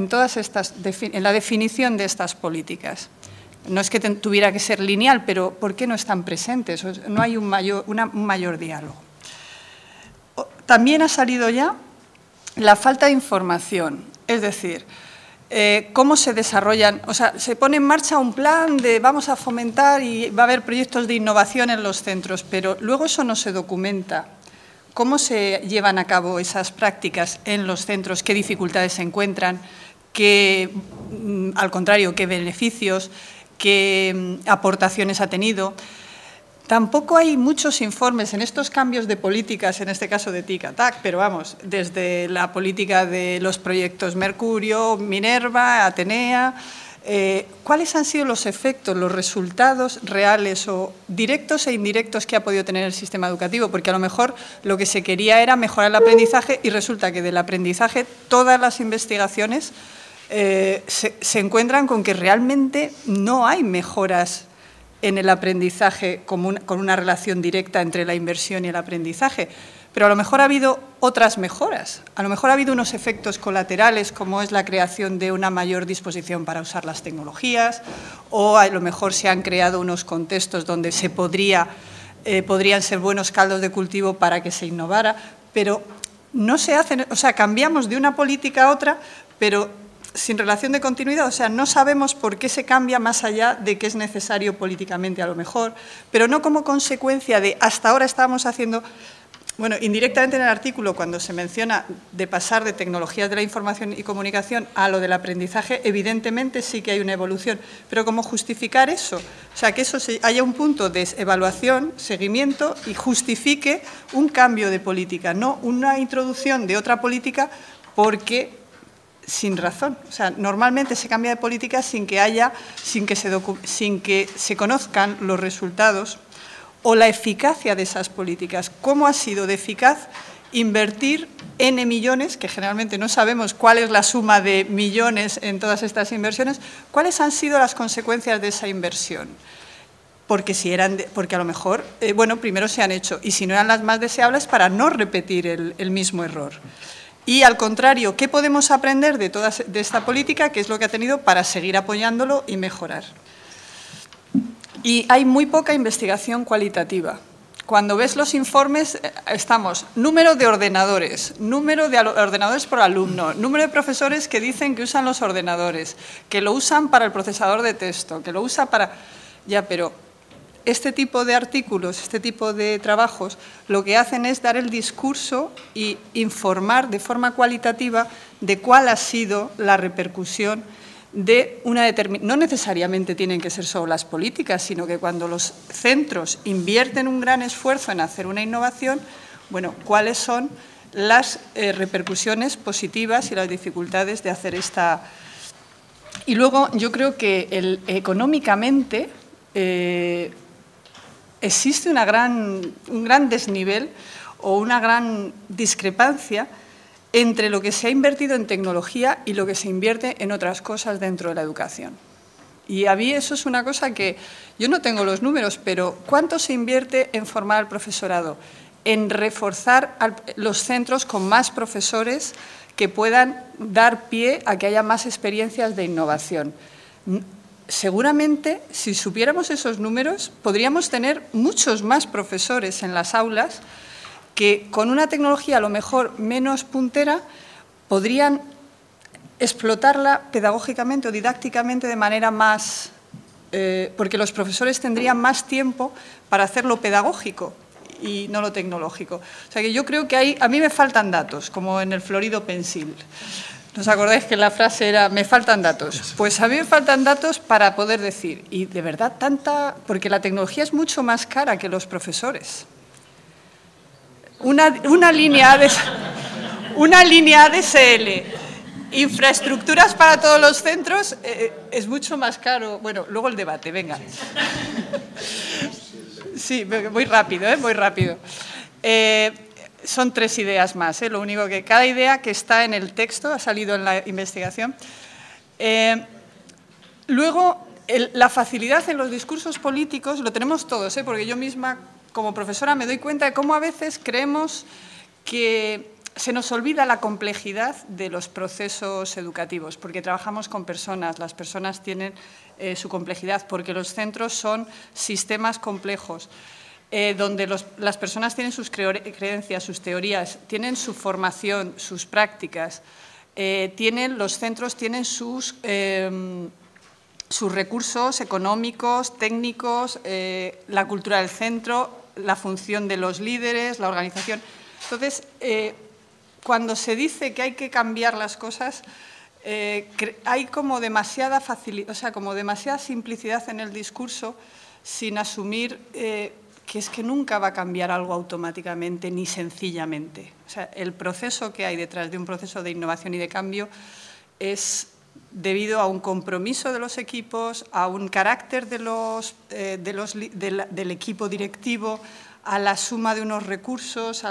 la definición de estas políticas. No es que tuviera que ser lineal, pero ¿por qué no están presentes? No hay un mayor diálogo. También ha salido ya la falta de información, es decir, cómo se desarrollan, o sea, se pone en marcha un plan de vamos a fomentar y va a haber proyectos de innovación en los centros, pero luego eso no se documenta. ¿Cómo se llevan a cabo esas prácticas en los centros? ¿Qué dificultades se encuentran? Al contrario, ¿qué beneficios? ¿Qué aportaciones ha tenido? Tampoco hay muchos informes en estos cambios de políticas, en este caso de TIC-ATAC, pero vamos, desde la política de los proyectos Mercurio, Minerva, Atenea, ¿cuáles han sido los efectos, los resultados reales o directos e indirectos que ha podido tener el sistema educativo? Porque a lo mejor lo que se quería era mejorar el aprendizaje y resulta que del aprendizaje todas las investigaciones se encuentran con que realmente no hay mejoras en el aprendizaje con una relación directa entre la inversión y el aprendizaje. Pero a lo mejor ha habido otras mejoras, a lo mejor ha habido unos efectos colaterales como es la creación de una mayor disposición para usar las tecnologías, o a lo mejor se han creado unos contextos donde podrían ser buenos caldos de cultivo para que se innovara, pero no se hacen, o sea, cambiamos de una política a otra, pero sin relación de continuidad, o sea, no sabemos por qué se cambia más allá de que es necesario políticamente a lo mejor, pero no como consecuencia de hasta ahora estábamos haciendo. Bueno, indirectamente en el artículo, cuando se menciona de pasar de tecnologías de la información y comunicación a lo del aprendizaje, evidentemente sí que hay una evolución, pero ¿cómo justificar eso? O sea, que haya un punto de evaluación, seguimiento y justifique un cambio de política, no una introducción de otra política porque sin razón. O sea, normalmente se cambia de política sin que se conozcan los resultados o la eficacia de esas políticas. ¿Cómo ha sido de eficaz invertir N millones, que generalmente no sabemos cuál es la suma de millones en todas estas inversiones? ¿Cuáles han sido las consecuencias de esa inversión? Porque a lo mejor, bueno, primero se han hecho, y si no eran las más deseables, para no repetir el mismo error. Y al contrario, ¿qué podemos aprender de esta política? ¿Qué es lo que ha tenido para seguir apoyándolo y mejorar? Y hay muy poca investigación cualitativa. Cuando ves los informes, número de ordenadores por alumno, número de profesores que dicen que usan los ordenadores, que lo usan para el procesador de texto, que lo usa para... Ya, pero este tipo de artículos, este tipo de trabajos, lo que hacen es dar el discurso y informar de forma cualitativa de cuál ha sido la repercusión de una determinación. No necesariamente tienen que ser solo las políticas, sino que cuando los centros invierten un gran esfuerzo en hacer una innovación, bueno, cuáles son las repercusiones positivas y las dificultades de hacer esta. Y luego yo creo que económicamente existe un gran desnivel o una gran discrepancia entre lo que se ha invertido en tecnología y lo que se invierte en otras cosas dentro de la educación. Y a mí eso es una cosa que yo no tengo los números, pero ¿cuánto se invierte en formar al profesorado? En reforzar los centros con más profesores que puedan dar pie a que haya más experiencias de innovación. Seguramente, si supiéramos esos números, podríamos tener muchos más profesores en las aulas que con una tecnología a lo mejor menos puntera podrían explotarla pedagógicamente o didácticamente de manera más... porque los profesores tendrían más tiempo para hacer lo pedagógico y no lo tecnológico. O sea que yo creo que a mí me faltan datos, como en el florido pensil. ¿No os acordáis que la frase era me faltan datos? Pues a mí me faltan datos para poder decir, y de verdad porque la tecnología es mucho más cara que los profesores. Una línea ADSL, infraestructuras para todos los centros, es mucho más caro. Bueno, luego el debate, venga. Sí, voy rápido, muy rápido. Son 3 ideas más, lo único que cada idea que está en el texto ha salido en la investigación. Luego, la facilidad en los discursos políticos lo tenemos todos, porque yo misma como profesora me doy cuenta de cómo a veces creemos que se nos olvida la complejidad de los procesos educativos, porque trabajamos con personas, las personas tienen su complejidad, porque los centros son sistemas complejos, donde las personas tienen sus creencias, sus teorías, tienen su formación, sus prácticas, los centros tienen sus recursos económicos, técnicos, la cultura del centro, la función de los líderes, la organización. Entonces, cuando se dice que hay que cambiar las cosas, hay como demasiada facilidad, o sea, como demasiada simplicidad en el discurso sin asumir que es que nunca va a cambiar algo automáticamente ni sencillamente. O sea, el proceso que hay detrás de un proceso de innovación y de cambio es debido a un compromiso de los equipos, a un carácter del equipo directivo, a la suma de unos recursos,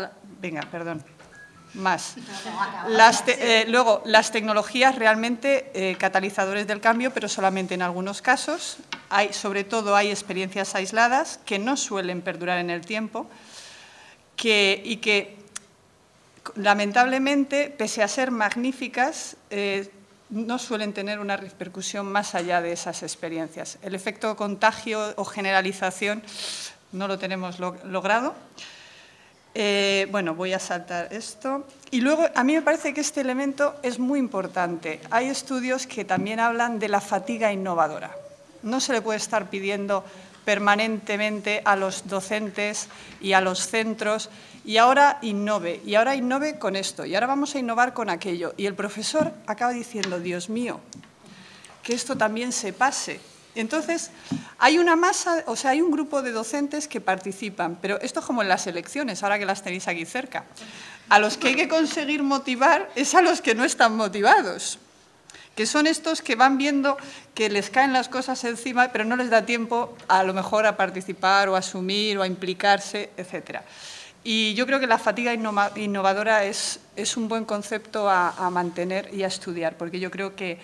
más. Luego, las tecnologías realmente catalizadores del cambio, pero solamente en algunos casos. Sobre todo hay experiencias aisladas que no suelen perdurar en el tiempo y que, lamentablemente, pese a ser magníficas, no suelen tener una repercusión más allá de esas experiencias. El efecto contagio o generalización no lo tenemos logrado. Bueno, voy a saltar esto. Y luego, a mí me parece que este elemento es muy importante. Hay estudios que también hablan de la fatiga innovadora. No se le puede estar pidiendo permanentemente a los docentes y a los centros y ahora innove con esto, y ahora vamos a innovar con aquello. Y el profesor acaba diciendo, Dios mío, que esto también se pase. Entonces, hay una masa, o sea, hay un grupo de docentes que participan, pero esto es como en las elecciones, ahora que las tenéis aquí cerca. A los que hay que conseguir motivar es a los que no están motivados, que son estos que van viendo que les caen las cosas encima, pero no les da tiempo a lo mejor a participar o a asumir o a implicarse, etcétera. Y yo creo que la fatiga innovadora es un buen concepto a mantener y a estudiar, porque yo creo que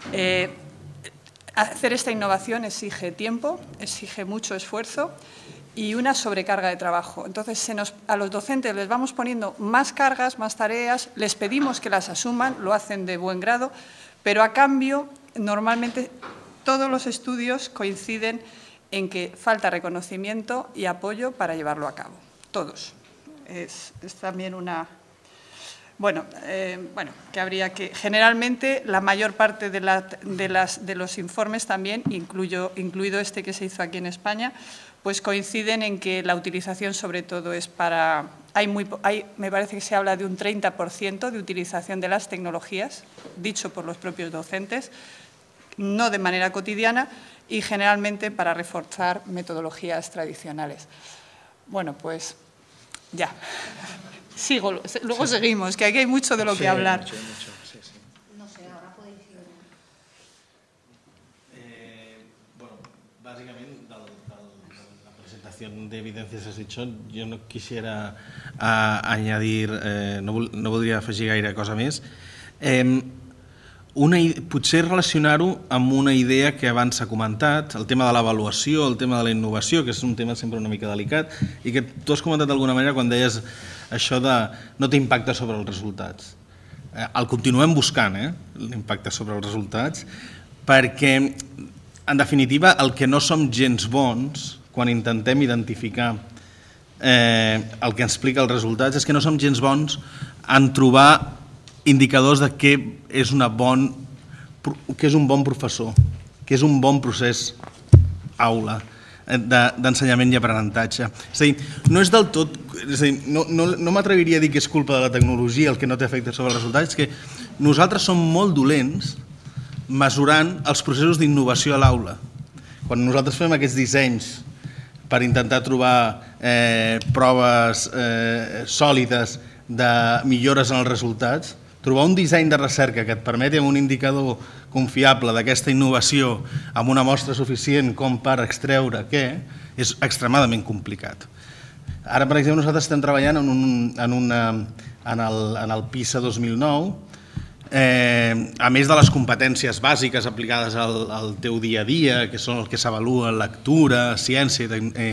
hacer esta innovación exige tiempo, exige mucho esfuerzo y una sobrecarga de trabajo. Entonces, a los docentes les vamos poniendo más cargas, más tareas, les pedimos que las asuman, lo hacen de buen grado, pero a cambio, normalmente, todos los estudios coinciden en que falta reconocimiento y apoyo para llevarlo a cabo. Todos. Es también una... Bueno, que habría que... Generalmente, la mayor parte de los informes también, incluido este que se hizo aquí en España, pues coinciden en que la utilización sobre todo es para... me parece que se habla de un 30% de utilización de las tecnologías, dicho por los propios docentes, no de manera cotidiana y generalmente para reforzar metodologías tradicionales. Bueno, pues ya. Sigo, luego seguimos, que aquí hay mucho de lo que hablar. Mucho, sí. No sé, ahora podéis ir. Bueno, básicamente, de la presentación de evidències has dicho, jo no quisiera añadir, no voldria afegir gaire cosa més. Potser relacionar-ho amb una idea que abans s'ha comentat, el tema de l'avaluació, el tema de la innovació, que és un tema sempre una mica delicat, i que tu has comentat d'alguna manera quan deies això de no té impacte sobre els resultats. El continuem buscant, l'impacte sobre els resultats, perquè, en definitiva, el que no som gens bons, quan intentem identificar el que ens explica els resultats, és que no som gens bons en trobar indicadors de què és un bon professor, què és un bon procés aula d'ensenyament i aprenentatge. És a dir, no és del tot... No m'atreviria a dir que és culpa de la tecnologia el que no té efecte sobre els resultats, és que nosaltres som molt dolents mesurant els processos d'innovació a l'aula. Quan nosaltres fem aquests dissenys per intentar trobar proves sòlides de millores en els resultats, trobar un disseny de recerca que et permeti amb un indicador confiable d'aquesta innovació amb una mostra suficient com per extreure què, és extremadament complicat. Ara, per exemple, nosaltres estem treballant en el PISA 2009, a més de les competències bàsiques aplicades al teu dia a dia, que són el que s'avalua lectura, ciència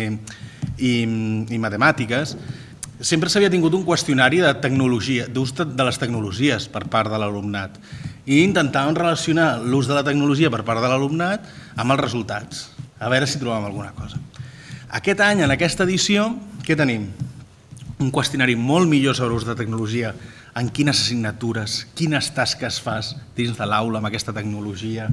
i matemàtiques, sempre s'havia tingut un qüestionari de tecnologia, d'ús de les tecnologies per part de l'alumnat i intentàvem relacionar l'ús de la tecnologia per part de l'alumnat amb els resultats, a veure si trobàvem alguna cosa. Aquest any, en aquesta edició, què tenim? Un qüestionari molt millor sobre l'ús de tecnologia, en quines assignatures, quines tasques fas dins de l'aula amb aquesta tecnologia,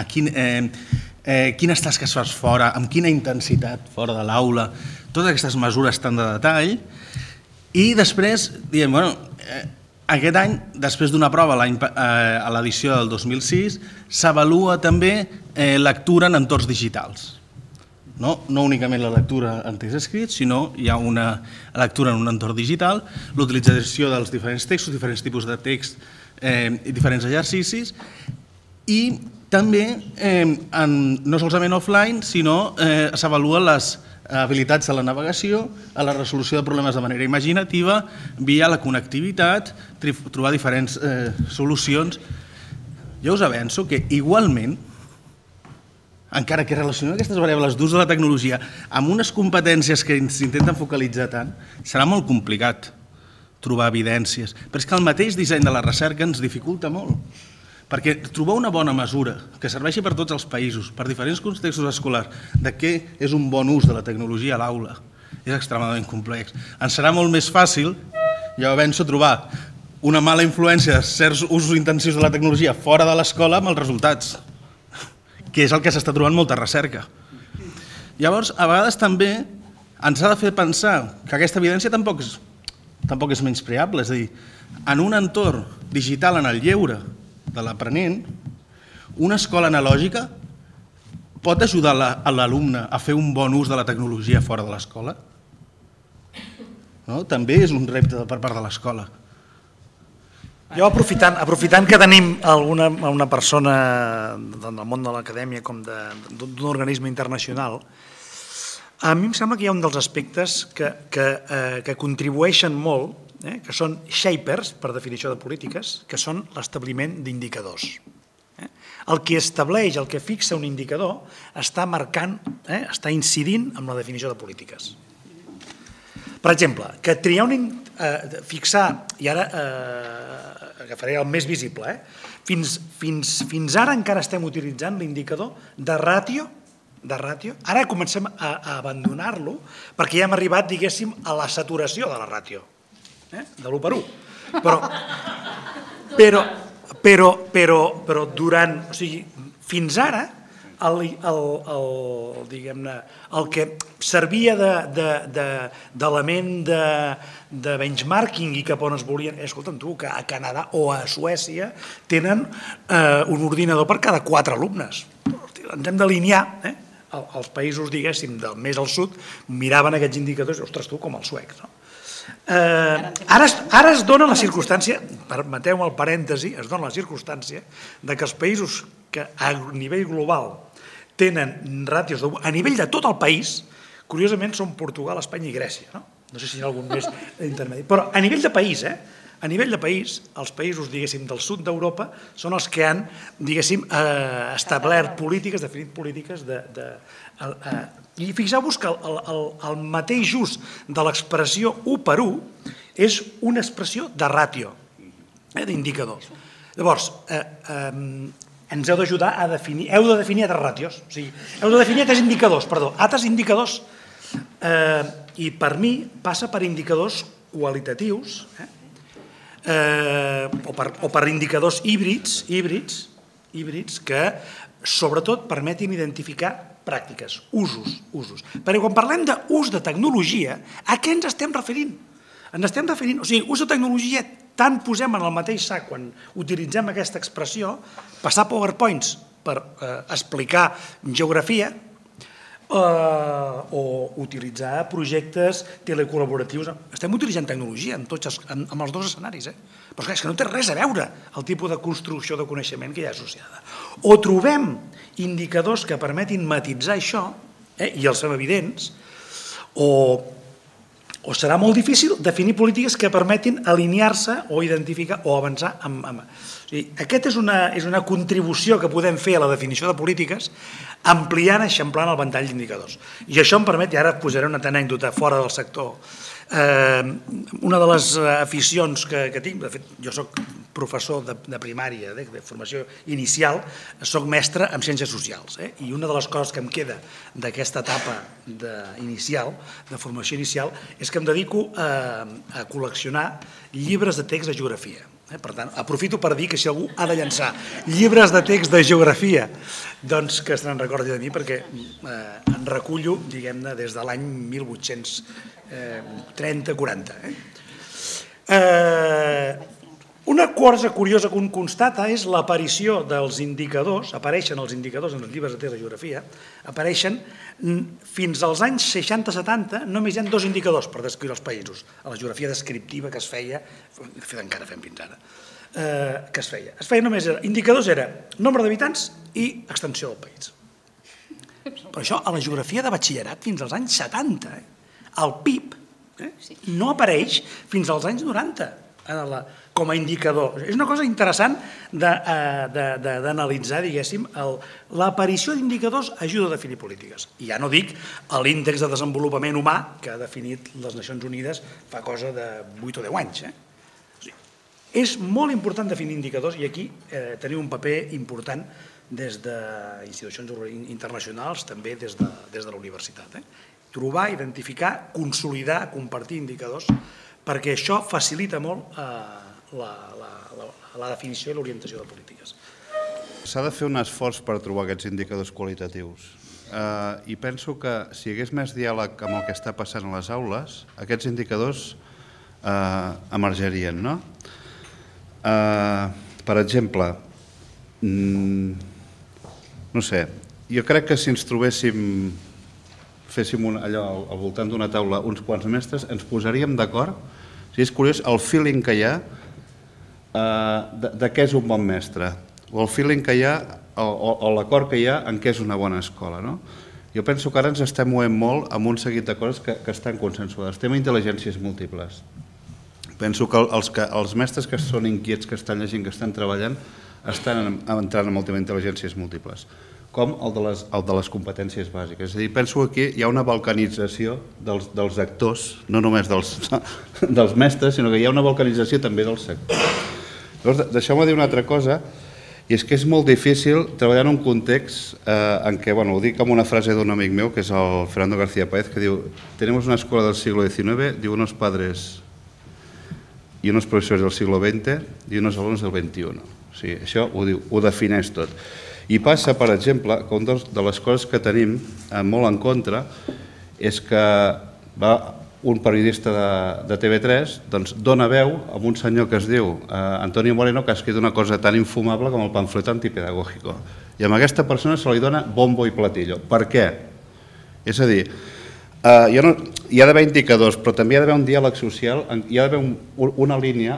quines tasques fas fora, amb quina intensitat fora de l'aula, totes aquestes mesures tan de detall. I després diem, bueno, aquest any, després d'una prova a l'edició del 2006, s'avalua també lectura en entorns digitals. No únicament la lectura en text escrit, sinó hi ha una lectura en un entorn digital, l'utilització dels diferents textos, diferents tipus de text i diferents exercicis, I també, no solament offline, sinó s'avaluen les habilitats de la navegació, a la resolució de problemes de manera imaginativa, via la connectivitat, trobar diferents solucions. Jo us avanço que igualment, encara que relacionar aquestes variables d'ús de la tecnologia amb unes competències que s'intenten focalitzar tant, serà molt complicat trobar evidències. Però és que el mateix disseny de la recerca ens dificulta molt. Perquè trobar una bona mesura que serveixi per tots els països, per diferents contextos escolars, de què és un bon ús de la tecnologia a l'aula, és extremadament complex. Ens serà molt més fàcil, ja avanço, trobar una mala influència de certs usos intensius de la tecnologia fora de l'escola amb els resultats, que és el que s'està trobant molta recerca. Llavors, a vegades també ens ha de fer pensar que aquesta evidència tampoc és menyspreable, és a dir, en un entorn digital en el lleure de l'aprenent, una escola analògica pot ajudar l'alumne a fer un bon ús de la tecnologia fora de l'escola? També és un repte per part de l'escola. Jo, aprofitant que tenim una persona del món de l'acadèmia com d'un organisme internacional, a mi em sembla que hi ha un dels aspectes que contribueixen molt, que són shapers, per definició de polítiques, que són l'establiment d'indicadors. El que estableix, el que fixa un indicador, està marcant, està incidint en la definició de polítiques. Per exemple, que triar fixar, i ara agafaré el més visible, fins ara encara estem utilitzant l'indicador de ràtio, ara comencem a abandonar-lo perquè ja hem arribat, diguéssim, a la saturació de la ràtio, de l'1 per 1. Però durant, o sigui, fins ara, el que servia d'element de benchmarking i cap on es volien... Escolta'm tu, que a Canadà o a Suècia tenen un ordinador per cada 4 alumnes. Ens hem d'alinear, els països, diguéssim, del més al sud, miraven aquests indicadors i, ostres, tu, com els suecs, no? Ara es dona la circumstància, permeteu-me el parèntesi, es dona la circumstància que els països que a nivell global tenen ràtios a nivell de tot el país, curiosament són Portugal, Espanya i Grècia. No sé si hi ha algun més intermedi. Però a nivell de país, els països, diguéssim, del sud d'Europa són els que han, diguéssim, establert polítiques, definit polítiques i fixeu-vos que el mateix ús de l'expressió 1 per 1 és una expressió de ràtio, d'indicador. Llavors, ens heu d'ajudar a definir, heu de definir altres ràtios, o sigui, heu de definir altres indicadors, i per mi passa per indicadors qualitatius, o per indicadors híbrids que sobretot permetin identificar pràctiques, usos. Perquè quan parlem d'ús de tecnologia, a què ens estem referint? Ens estem referint, o sigui, ús de tecnologia, tant posem en el mateix sac quan utilitzem aquesta expressió, passar PowerPoints per explicar geografia, o utilitzar projectes telecol·laboratius. Estem utilitzant tecnologia en els dos escenaris, però és que no té res a veure el tipus de construcció de coneixement que hi ha associada. O trobem indicadors que permetin matisar això, i els fem evidents, o serà molt difícil definir polítiques que permetin alinear-se o identificar o avançar. Aquesta és una contribució que podem fer a la definició de polítiques ampliant, eixamplant el ventall d'indicadors. I això em permet, i ara posaré una anècdota fora del sector, una de les aficions que tinc, de fet jo soc professor de primària, de formació inicial, soc mestre en ciències socials, i una de les coses que em queda d'aquesta etapa inicial, de formació inicial, és que em dedico a col·leccionar llibres de text de geografia. Per tant, aprofito per dir que si algú ha de llançar llibres de text de geografia, doncs que se'n recordi de mi, perquè en recullo, diguem-ne, des de l'any 1830-40. Una cosa curiosa que un constata és l'aparició dels indicadors, apareixen els indicadors en els llibres de text de geografia, apareixen fins als anys 60-70, només hi ha 2 indicadors per descriure els països, a la geografia descriptiva que es feia, encara fem fins ara, que es feia. Es feia només, indicadors era nombre d'habitants i extensió del país. Però això a la geografia de batxillerat fins als anys 70. El PIB no apareix fins als anys 90 com a indicador. És una cosa interessant d'analitzar, diguéssim, l'aparició d'indicadors ajuda a definir polítiques. I ja no dic l'índex de desenvolupament humà que ha definit les Nacions Unides fa cosa de 8 o 10 anys. És molt important definir indicadors i aquí tenim un paper important des d'institucions internacionals, també des de la universitat. Trobar, identificar, consolidar, compartir indicadors, perquè això facilita molt la definició i l'orientació de polítiques. S'ha de fer un esforç per trobar aquests indicadors qualitatius. I penso que si hi hagués més diàleg amb el que està passant a les aules, aquests indicadors emergerien, no? Per exemple, no sé, jo crec que si ens trobéssim, féssim allò al voltant d'una taula uns quants mestres, ens posaríem d'acord. És curiós el feeling que hi ha de què és un bon mestre, o el feeling que hi ha, o l'acord que hi ha en què és una bona escola. Jo penso que ara ens estem movent molt amb un seguit de coses que estan consensuades. Tema intel·ligències múltiples. Penso que els mestres que són inquiets, que estan llegint, que estan treballant, estan entrant en el tema d'intel·ligències múltiples, com el de les competències bàsiques. És a dir, penso que aquí hi ha una balcanització dels actors, no només dels mestres, sinó que hi ha una balcanització també del sector. Llavors, deixeu-me dir una altra cosa, i és que és molt difícil treballar en un context en què, ho dic amb una frase d'un amic meu, que és el Fernando García Páez, que diu: tenemos una escuela del siglo XIX, diu, unos padres i unos professors del siglo XX i unos alumnos del XXI. O sigui, això ho defineix tot. I passa, per exemple, que una de les coses que tenim molt en contra és que un periodista de TV3 dona veu a un senyor que es diu Antonio Moreno, que ha escrit una cosa tan infumable com el pamflet antipedagògico. I a aquesta persona se li dona bombo i platillo. Per què? És a dir, hi ha d'haver indicadors, però també hi ha d'haver un diàleg social, hi ha d'haver una línia,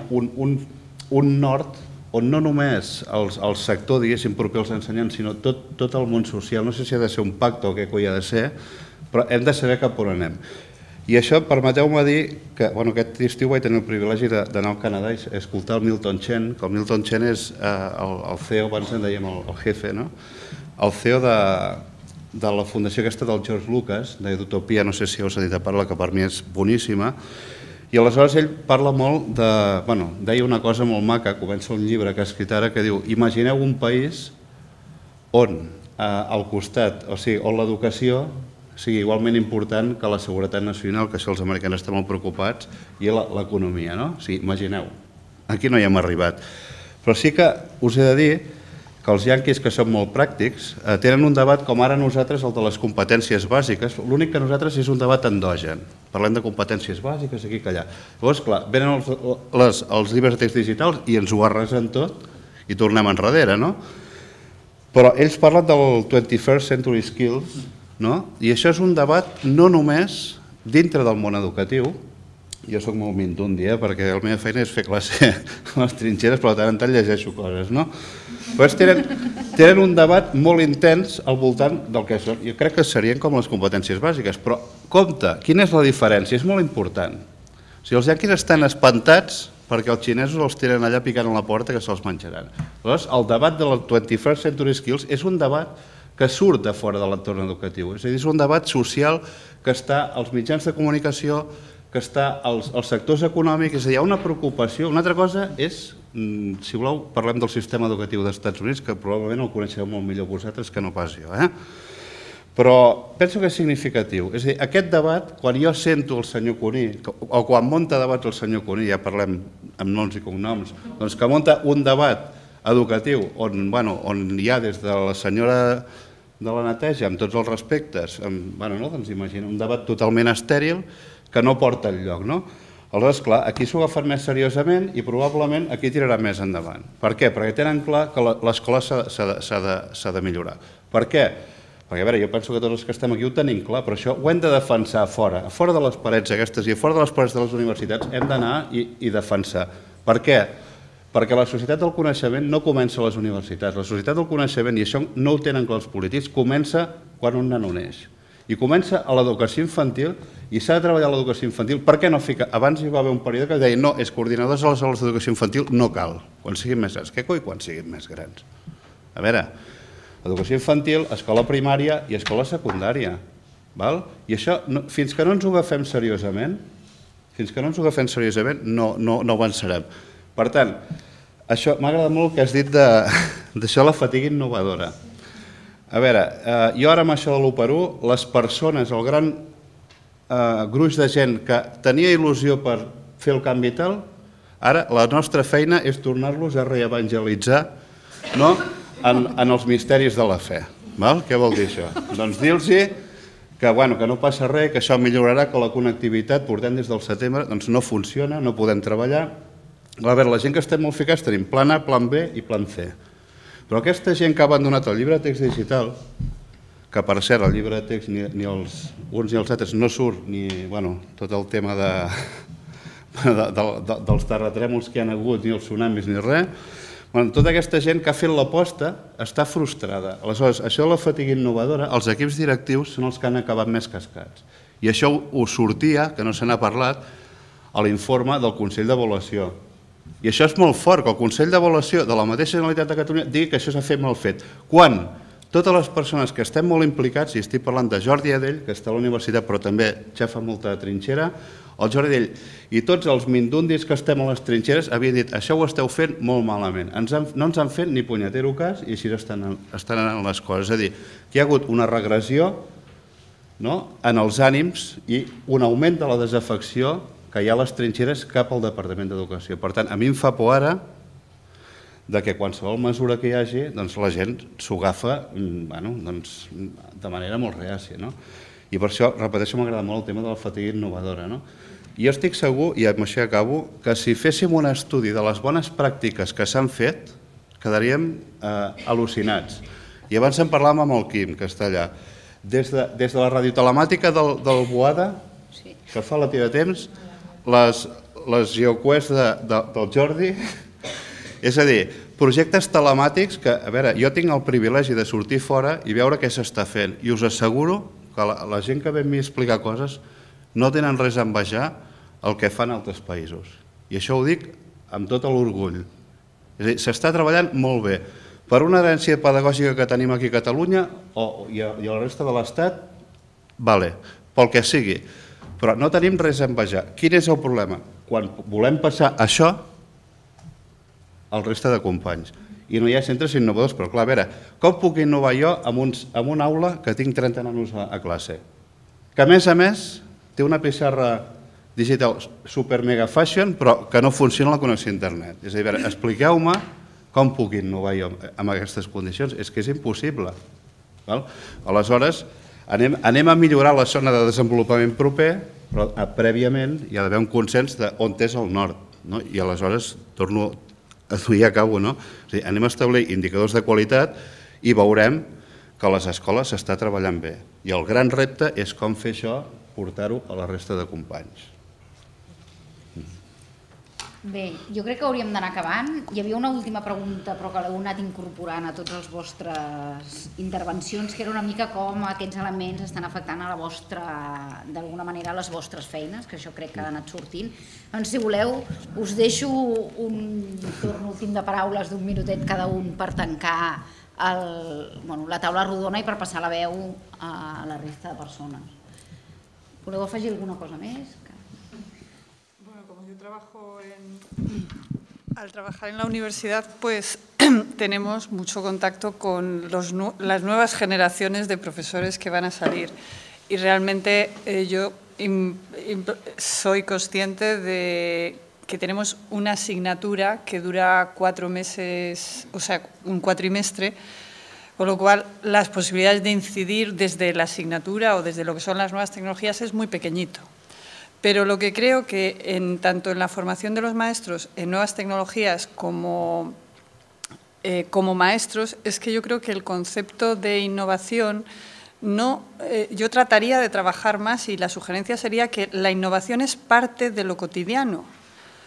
un nord, on no només el sector, diguéssim, proper als ensenyants, sinó tot el món social. No sé si ha de ser un pacte o què coi ha de ser, però hem de saber cap on anem. I això, permeteu-me dir que aquest estiu vaig tenir el privilegi d'anar al Canadà i escoltar el Milton Chen, que el Milton Chen és el CEO, abans en dèiem el jefe, el CEO de la fundació aquesta del George Lucas, d'Utopia, no sé si heu sentit a parlar, que per mi és boníssima. I aleshores ell parla molt deia una cosa molt maca, comença un llibre que ha escrit ara, que diu: imagineu un país on al costat, o sigui, on l'educació sigui igualment important que la seguretat nacional, que això els americans estan molt preocupats, i l'economia, no? O sigui, imagineu, aquí no hi hem arribat. Però sí que us he de dir que els yanquis, que són molt pràctics, tenen un debat com ara nosaltres, el de les competències bàsiques. L'únic que nosaltres és un debat endògen. Parlem de competències bàsiques, aquí que allà. Llavors, clar, venen els llibres de text digitals i ens ho arrasen tot i tornem enrere, no? Però ells parlen del 21st Century Skills, no? I això és un debat no només dintre del món educatiu. Jo soc molt mindundi, perquè la meva feina és fer classe a les trinxeres, però de tant en tant llegeixo coses, no? Però tenen un debat molt intens al voltant del que són. Jo crec que serien com les competències bàsiques, però compte, quina és la diferència? És molt important. O sigui, els yanquis estan espantats perquè els xinesos els tenen allà picant a la porta que se'ls menjaran. Llavors, el debat de la 21st Century Skills és un debat que surt de fora de l'entorn educatiu. És a dir, és un debat social que està als mitjans de comunicació, que està als sectors econòmics, és a dir, hi ha una preocupació. Una altra cosa és, si voleu, parlem del sistema educatiu dels Estats Units, que probablement el coneixeu molt millor vosaltres que no pas jo. Però penso que és significatiu. És a dir, aquest debat, quan jo sento el senyor Cuní, o quan munta debats el senyor Cuní, ja parlem amb noms i cognoms, doncs que munta un debat educatiu on hi ha des de la senyora de la neteja, amb tots els respectes, doncs imagina un debat totalment estèril que no porta enlloc, no? Aleshores, clar, aquí s'ho agafen més seriosament i probablement aquí tirarà més endavant. Per què? Perquè tenen clar que l'escola s'ha de millorar. Per què? Perquè, a veure, jo penso que tots els que estem aquí ho tenim clar, però això ho hem de defensar a fora de les parets aquestes i a fora de les parets de les universitats hem d'anar i defensar. Per què? Perquè la societat del coneixement no comença a les universitats. La societat del coneixement, i això no ho tenen clar els polítics, comença quan un nano neix. I comença a l'educació infantil i s'ha de treballar a l'educació infantil. Per què no fica? Abans hi va haver un període que deia no, és coordinadors a les aules d'educació infantil no cal, quan siguin més grans. Què coi quan siguin més grans? A veure, educació infantil, escola primària i escola secundària. I això, fins que no ens ho agafem seriosament, no avançarem. Per tant, m'ha agradat molt el que has dit d'això, la fatiga innovadora. A veure, jo ara amb això de l'1x1, les persones, el gran gruix de gent que tenia il·lusió per fer el canvi tal, ara la nostra feina és tornar-los a reevangelitzar en els misteris de la fe. Què vol dir això? Doncs dir-los que no passa res, que això millorarà, que la connectivitat, portem des del setembre, doncs no funciona, no podem treballar. A veure, la gent que estem molt ficats tenim plan A, plan B i plan C. Però aquesta gent que ha abandonat el llibre de text digital, que per cert el llibre de text ni els uns ni els altres no surt, ni tot el tema dels terratrèmols que hi ha hagut, ni els tsunamis ni res, tota aquesta gent que ha fet l'aposta està frustrada. Aleshores, això de la fatiga innovadora, els equips directius són els que han acabat més cascats. I això ho sortia, que no se n'ha parlat, a l'informe del Consell d'Avaluació. I això és molt fort, que el Consell d'Avaluació de la mateixa Generalitat de Catalunya digui que això s'ha fet mal fet. Quan totes les persones que estem molt implicats, i estic parlant de Jordi Adell, que està a la universitat però també ja fa molta trinxera, el Jordi Adell i tots els mindundis que estem a les trinxeres havien dit això ho esteu fent molt malament. No ens han fet ni punyetero cas i així estan anant les coses. És a dir, que hi ha hagut una regressió en els ànims i un augment de la desafecció que hi ha a les trinxeres cap al Departament d'Educació. Per tant, a mi em fa por ara que qualsevol mesura que hi hagi, la gent s'ho agafa de manera molt reàcia. I per això, repeteixo, m'agrada molt el tema de la fatiga innovadora. Jo estic segur, i amb això acabo, que si féssim un estudi de les bones pràctiques que s'han fet, quedaríem al·lucinats. I abans en parlàvem amb el Quim, que està allà. Des de la radiotelemàtica del Boada, que fa la tira temps, les GeoQuest del Jordi, és a dir, projectes telemàtics que, a veure, jo tinc el privilegi de sortir fora i veure què s'està fent, i us asseguro que la gent que ve a mi a explicar coses no tenen res a envejar el que fan altres països. I això ho dic amb tot l'orgull. És a dir, s'està treballant molt bé. Per una herència pedagògica que tenim aquí a Catalunya i a la resta de l'Estat, vale, pel que sigui. Però no tenim res a envejar. Quin és el problema? Quan volem passar això al resta de companys. I no hi ha centres innovadors, però clar, a veure, com puc innovar jo en una aula que tinc 30 nanos a classe? Que a més té una pissarra digital super mega fashion, però que no funciona la connexió a internet. És a dir, expliqueu-me com puc innovar jo en aquestes condicions. És que és impossible. Aleshores, anem a millorar la zona de desenvolupament proper, però prèviament hi ha d'haver un consens d'on és el nord. I aleshores torno i acabo, no? Anem a establir indicadors de qualitat i veurem que a les escoles s'està treballant bé. I el gran repte és com fer això, portar-ho a la resta de companys. Bé, jo crec que hauríem d'anar acabant. Hi havia una última pregunta, però que l'heu anat incorporant a tots els vostres intervencions, que era una mica com aquests elements estan afectant a la vostra, d'alguna manera, a les vostres feines, que això crec que ha anat sortint. Doncs, si voleu, us deixo un torn últim de paraules d'un minutet cada un per tancar la taula rodona i per passar la veu a la resta de persones. Voleu afegir alguna cosa més? Al trabajar en la universidad, pues tenemos mucho contacto con las nuevas generaciones de profesores que van a salir. Y realmente yo soy consciente de que tenemos una asignatura que dura 4 meses, o sea, un cuatrimestre, con lo cual las posibilidades de incidir desde la asignatura o desde lo que son las nuevas tecnologías es muy pequeñito. Pero lo que creo que tanto en la formación de los maestros en nuevas tecnologías como maestros es que yo creo que el concepto de innovación yo trataría de trabajar más y la sugerencia sería que la innovación es parte de lo cotidiano.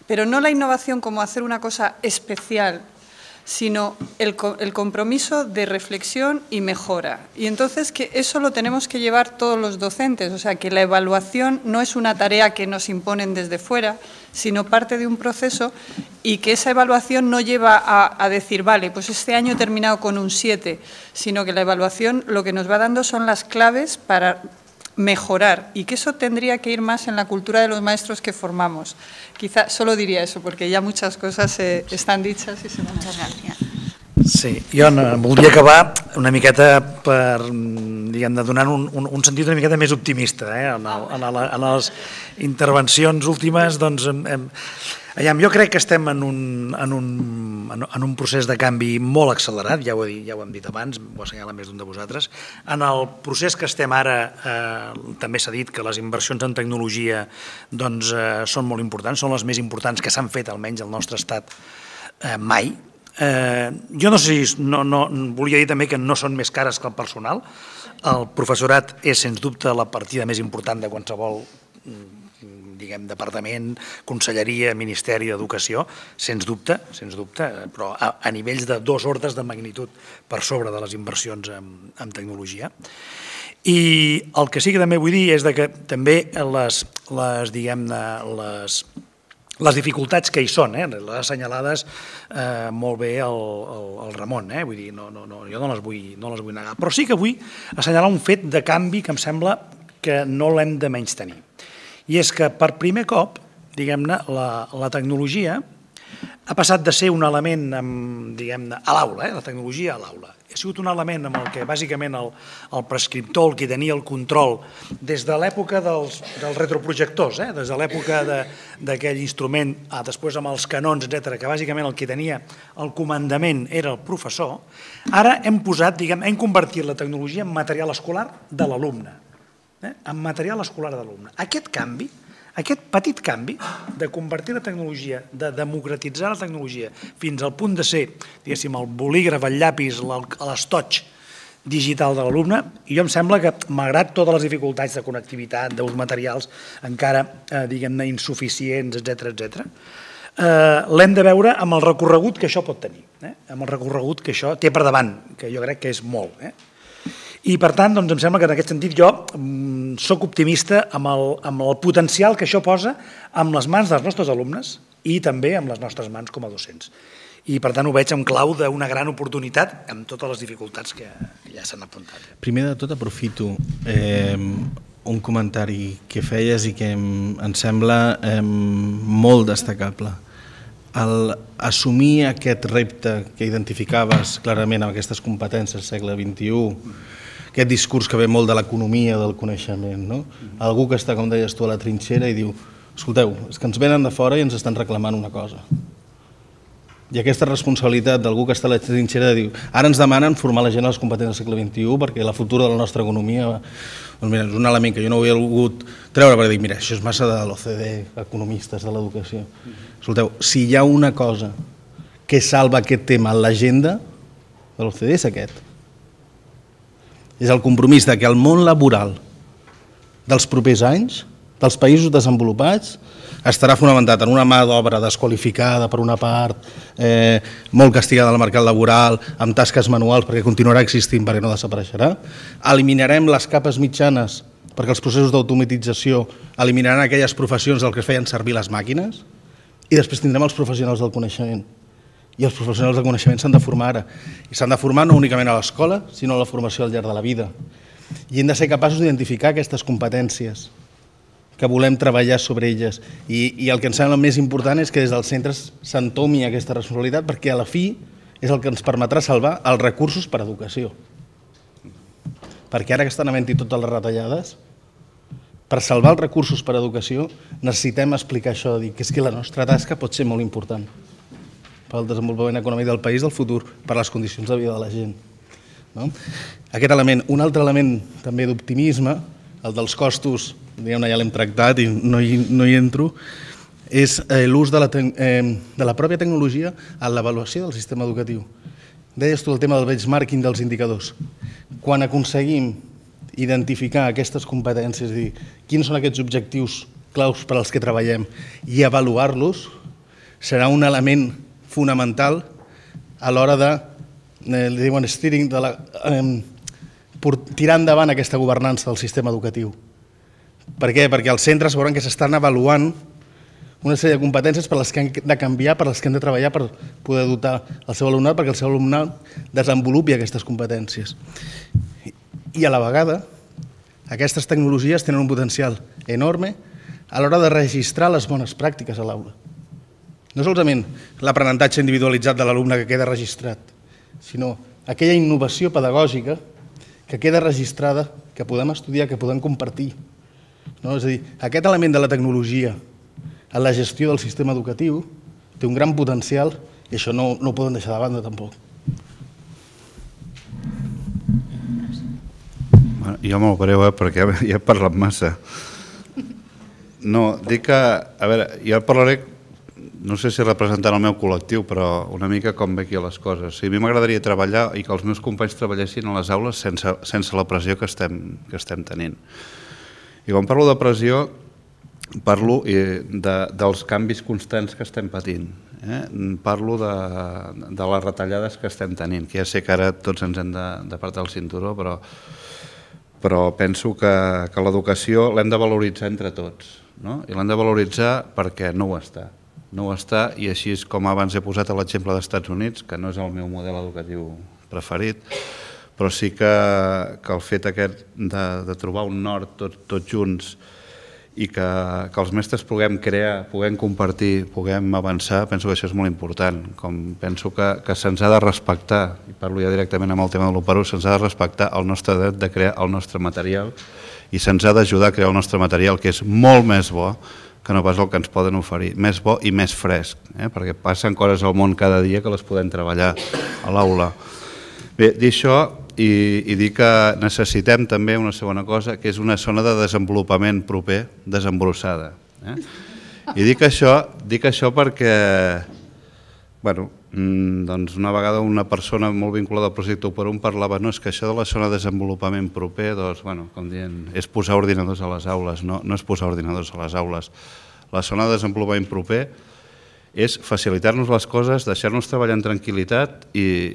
pero no la innovación como hacer una cosa especial, sino el compromiso de reflexión y mejora. Y entonces que eso lo tenemos que llevar todos los docentes, o sea, que la evaluación no es una tarea que nos imponen desde fuera, sino parte de un proceso, y que esa evaluación no lleva a decir, vale, pues este año he terminado con un 7, sino que la evaluación lo que nos va dando son las claves para mejorar, y que eso tendría que ir más en la cultura de los maestros que formamos. Quizá solo diria això, perquè ja muchas cosas estan dichas i se van. Muchas gracias. Sí, jo voldria acabar una miqueta per, diguem-ne, donant un sentit una miqueta més optimista en les intervencions últimes. Doncs, jo crec que estem en un procés de canvi molt accelerat, ja ho hem dit abans, ho assenyala més d'un de vosaltres. En el procés que estem ara, també s'ha dit que les inversions en tecnologia són molt importants, són les més importants que s'han fet, almenys al nostre estat, mai. Jo no sé si, volia dir també que no són més cares que el personal. El professorat és, sens dubte, la partida més important de qualsevol, diguem, departament, conselleria, ministeri d'educació, sens dubte, però a nivells de 2 ordres de magnitud per sobre de les inversions en tecnologia. I el que sí que també vull dir és que també les dificultats que hi són, les assenyalades molt bé el Ramon, vull dir, jo no les vull negar, però sí que vull assenyalar un fet de canvi que em sembla que no l'hem de menystenir. I és que per primer cop, diguem-ne, la tecnologia ha passat de ser un element, diguem-ne, a l'aula, la tecnologia a l'aula. Ha sigut un element amb el que bàsicament el prescriptor, el que tenia el control, des de l'època dels retroprojectors, des de l'època d'aquell instrument, després amb els canons, etc., que bàsicament el que tenia el comandament era el professor. Ara hem convertit la tecnologia en material escolar de l'alumne. En material escolar de l'alumne. Aquest canvi, aquest petit canvi de convertir la tecnologia, de democratitzar la tecnologia fins al punt de ser, diguéssim, el bolígraf, el llapis, l'estoig digital de l'alumne, i jo em sembla que, malgrat totes les dificultats de connectivitat, d'ús materials, encara, diguem-ne, insuficients, etc., l'hem de veure amb el recorregut que això pot tenir, amb el recorregut que això té per davant, que jo crec que és molt. I, per tant, em sembla que en aquest sentit jo soc optimista amb el potencial que això posa amb les mans dels nostres alumnes i també amb les nostres mans com a docents. I, per tant, ho veig en clau d'una gran oportunitat amb totes les dificultats que ja s'han apuntat. Primer de tot, aprofito un comentari que feies i que em sembla molt destacable. Assumir aquest repte que identificaves clarament amb aquestes competències del segle XXI, aquest discurs que ve molt de l'economia del coneixement, algú que està, com deies tu, a la trinxera i diu, escolteu, és que ens venen de fora i ens estan reclamant una cosa. I aquesta responsabilitat d'algú que està a la trinxera diu, ara ens demanen formar la gent a les competències del segle XXI perquè la futura de la nostra economia és un element que jo no ho havia volgut treure perquè dic, mira, això és massa de l'OCDE, economistes de l'educació. Escolteu, si hi ha una cosa que salva aquest tema en l'agenda de l'OCDE és aquest. És el compromís que el món laboral dels propers anys, dels països desenvolupats, estarà fonamentat en una mà d'obra desqualificada per una part, molt castigada al mercat laboral, amb tasques manuals perquè continuarà existint, perquè no desapareixerà. Eliminarem les capes mitjanes perquè els processos d'automatització eliminaran aquelles professions del que es feien servir les màquines i després tindrem els professionals del coneixement. I els professionals del coneixement s'han de formar ara. I s'han de formar no únicament a l'escola, sinó a la formació al llarg de la vida. I hem de ser capaços d'identificar aquestes competències que volem treballar sobre elles. I el que ens sembla més important és que des dels centres s'entomi aquesta responsabilitat perquè a la fi és el que ens permetrà salvar els recursos per a educació. Perquè ara que estan havent-hi totes les retallades, per salvar els recursos per a educació necessitem explicar això, dir que és que la nostra tasca pot ser molt important pel desenvolupament econòmic del país del futur, per les condicions de vida de la gent. Aquest element. Un altre element també d'optimisme, el dels costos, diguem-ne, ja l'hem tractat i no hi entro, és l'ús de la pròpia tecnologia en l'avaluació del sistema educatiu. Deies tu el tema del benchmarking dels indicadors. Quan aconseguim identificar aquestes competències, dir quins són aquests objectius claus per als que treballem i avaluar-los, serà un element fonamental a l'hora de, li diuen steering, tirar endavant aquesta governança del sistema educatiu. Per què? Perquè els centres veuran que s'estan avaluant una sèrie de competències per les que han de canviar, per les que han de treballar per poder dotar el seu alumnat, perquè el seu alumnat desenvolupi aquestes competències. I a la vegada, aquestes tecnologies tenen un potencial enorme a l'hora de registrar les bones pràctiques a l'aula. No solament l'aprenentatge individualitzat de l'alumne que queda registrat, sinó aquella innovació pedagògica que queda registrada, que podem estudiar, que podem compartir. És a dir, aquest element de la tecnologia en la gestió del sistema educatiu té un gran potencial i això no ho poden deixar de banda tampoc. Jo me'l pareu, perquè ja he parlat massa. No, dic que, a veure, jo parlaré, no sé si representant el meu col·lectiu, però una mica com ve aquí les coses. A mi m'agradaria treballar i que els meus companys treballessin a les aules sense la pressió que estem tenint. I quan parlo de pressió, parlo dels canvis constants que estem patint. Parlo de les retallades que estem tenint, que ja sé que ara tots ens hem d'apartar el cinturó, però penso que l'educació l'hem de valoritzar entre tots. I l'hem de valoritzar perquè no ho està. No ho està, i així és com abans he posat l'exemple dels Estats Units, que no és el meu model educatiu preferit, però sí que el fet aquest de trobar un nord tots junts i que els mestres puguem crear, puguem compartir, puguem avançar, penso que això és molt important. Com penso que se'ns ha de respectar, i parlo ja directament amb el tema de l'Operú, se'ns ha de respectar el nostre dret de crear el nostre material i se'ns ha d'ajudar a crear el nostre material, que és molt més bo que no pas el que ens poden oferir, més bo i més fresc, perquè passen coses al món cada dia que les podem treballar a l'aula. Bé, dir això i dir que necessitem també una segona cosa, que és una zona de desenvolupament proper, desembrossada. I dic això perquè, doncs una vegada una persona molt vinculada al projecte Operú parlava, no, és que això de la zona de desenvolupament proper, doncs, com dient, és posar ordinadors a les aules, no és posar ordinadors a les aules. La zona de desenvolupament proper és facilitar-nos les coses, deixar-nos treballar en tranquil·litat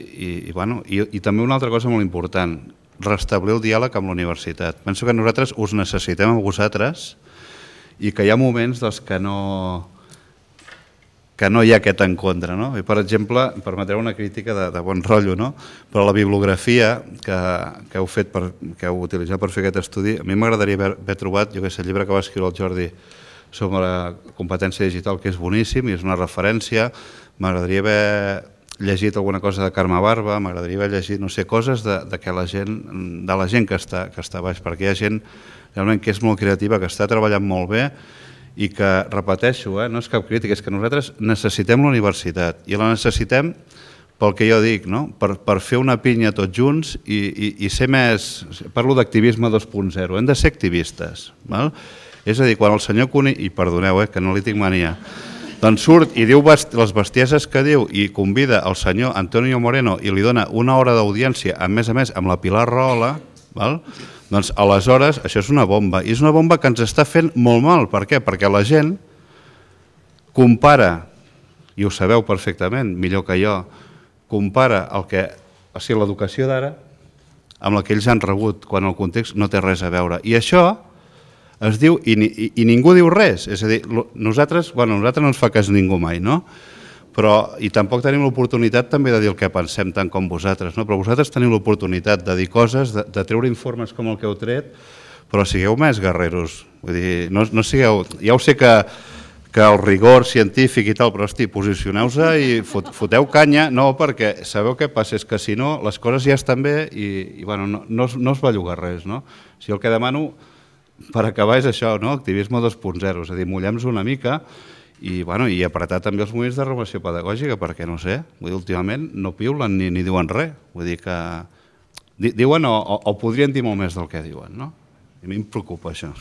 i també una altra cosa molt important, restablir el diàleg amb la universitat. Penso que nosaltres us necessitem a vosaltres i que hi ha moments que no hi ha aquest encontre. Per exemple, em permetreu una crítica de bon rotllo, però la bibliografia que heu utilitzat per fer aquest estudi, a mi m'agradaria haver trobat, jo que sé, el llibre que va escriure el Jordi sobre la competència digital, que és boníssim i és una referència. M'agradaria haver llegit alguna cosa de Carme Barba, m'agradaria haver llegit, no sé, coses de la gent que està baix, perquè hi ha gent realment que és molt creativa, que està treballant molt bé i que, repeteixo, no és cap crítica, és que nosaltres necessitem la universitat i la necessitem pel que jo dic, per fer una pinya tots junts i ser més, parlo d'activisme 2.0, hem de ser activistes, és a dir, quan el senyor Cuní, i perdoneu que no li tinc mania, doncs surt i diu les bestieses que diu i convida el senyor Antonio Moreno i li dona una hora d'audiència, a més, amb la Pilar Rahola, doncs aleshores això és una bomba, i és una bomba que ens està fent molt mal. Per què? Perquè la gent compara, i ho sabeu perfectament, millor que jo, compara l'educació d'ara amb la que ells han rebut, quan el context no té res a veure. I això es diu, i ningú diu res, és a dir, nosaltres no ens fa cas ningú mai, i tampoc tenim l'oportunitat també de dir el que pensem tant com vosaltres, però vosaltres teniu l'oportunitat de dir coses, de treure informes com el que heu tret, però sigueu més guerreros, vull dir, no sigueu, ja ho sé que el rigor científic i tal, però hosti, posicioneu-se i foteu canya, perquè sabeu què passa, és que si no, les coses ja estan bé i no es belluga res, si el que demano per acabar és això, activisme 2.0, és a dir, mullem-nos una mica i apretar també els moments de renovació pedagògica, perquè no sé, últimament no piulen ni diuen res, vull dir que diuen o podrien dir molt més del que diuen, I a mi em preocupa això.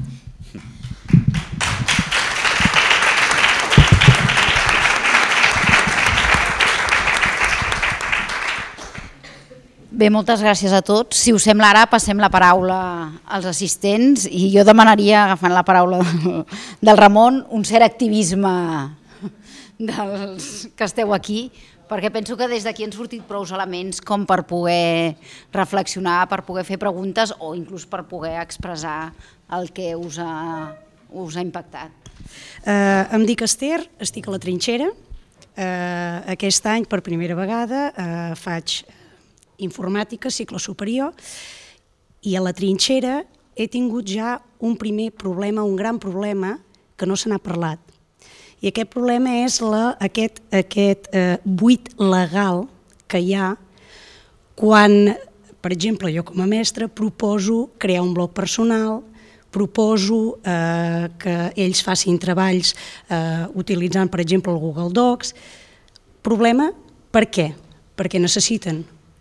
Bé, moltes gràcies a tots. Si us sembla, ara passem la paraula als assistents i jo demanaria, agafant la paraula del Ramon, un cert activisme dels que esteu aquí, perquè penso que des d'aquí han sortit prou elements com per poder reflexionar, per poder fer preguntes o inclús per poder expressar el que us ha impactat. Em dic Esther, estic a la trinxera. Aquest any, per primera vegada, faig informàtica, cicle superior, i a la trinxera he tingut ja un primer problema, un gran problema, que no se n'ha parlat. I aquest problema és aquest buit legal que hi ha quan, per exemple, jo com a mestra proposo crear un blog personal, proposo que ells facin treballs utilitzant, per exemple, el Google Docs. Problema, per què? Perquè necessiten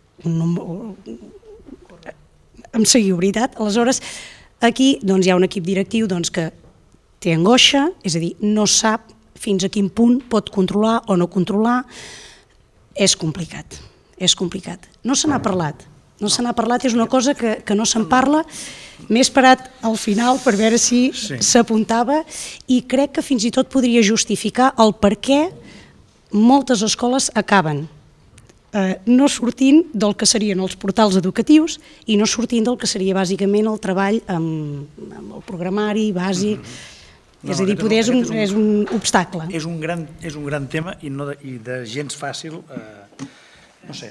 em seguiu, veritat? Aleshores, aquí hi ha un equip directiu que té angoixa, és a dir, no sap fins a quin punt pot controlar o no controlar. És complicat, és complicat. No se n'ha parlat. No se n'ha parlat, és una cosa que no se'n parla. M'he esperat al final per veure si s'apuntava i crec que fins i tot podria justificar el per què moltes escoles acaben no sortint del que serien els portals educatius i no sortint del que seria bàsicament el treball amb el programari bàsic. És a dir, poder és un obstacle. És un gran tema i de gens fàcil, no sé,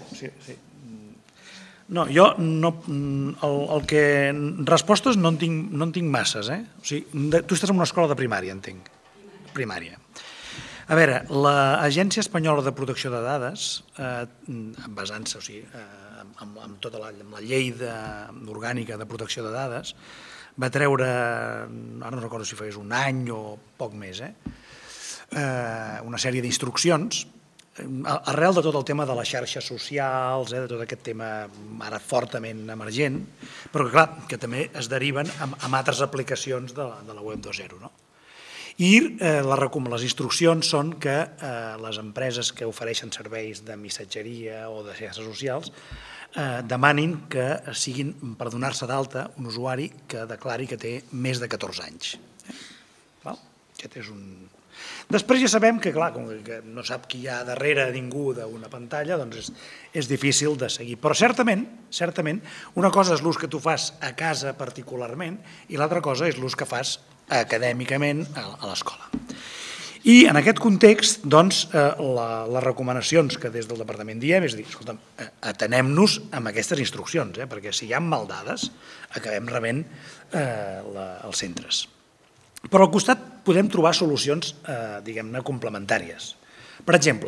no, jo el que... Respostes no en tinc masses, o sigui, tu estàs en una escola de primària, entenc, primària. A veure, l'Agència Espanyola de Protecció de Dades, basant-se, o sigui, amb tota la llei orgànica de protecció de dades, va treure, ara no recordo si fes un any o poc més, una sèrie d'instruccions arrel de tot el tema de les xarxes socials, de tot aquest tema ara fortament emergent, però clar, que també es deriven amb altres aplicacions de la web 2.0, no? I les instruccions són que les empreses que ofereixen serveis de missatgeria o de xarxes socials demanin que siguin per donar-se d'alta un usuari que declari que té més de 14 anys. Aquest és un... Després ja sabem que, clar, com que no sap qui hi ha darrere ningú d'una pantalla, doncs és difícil de seguir. Però certament, una cosa és l'ús que tu fas a casa particularment i l'altra cosa és l'ús que fas acadèmicament a l'escola. I en aquest context, doncs, les recomanacions que des del departament diem és dir, escolta'm, atenem-nos amb aquestes instruccions, perquè si hi ha mal dades, acabem rebent els centres. Però al costat podem trobar solucions, diguem-ne, complementàries. Per exemple,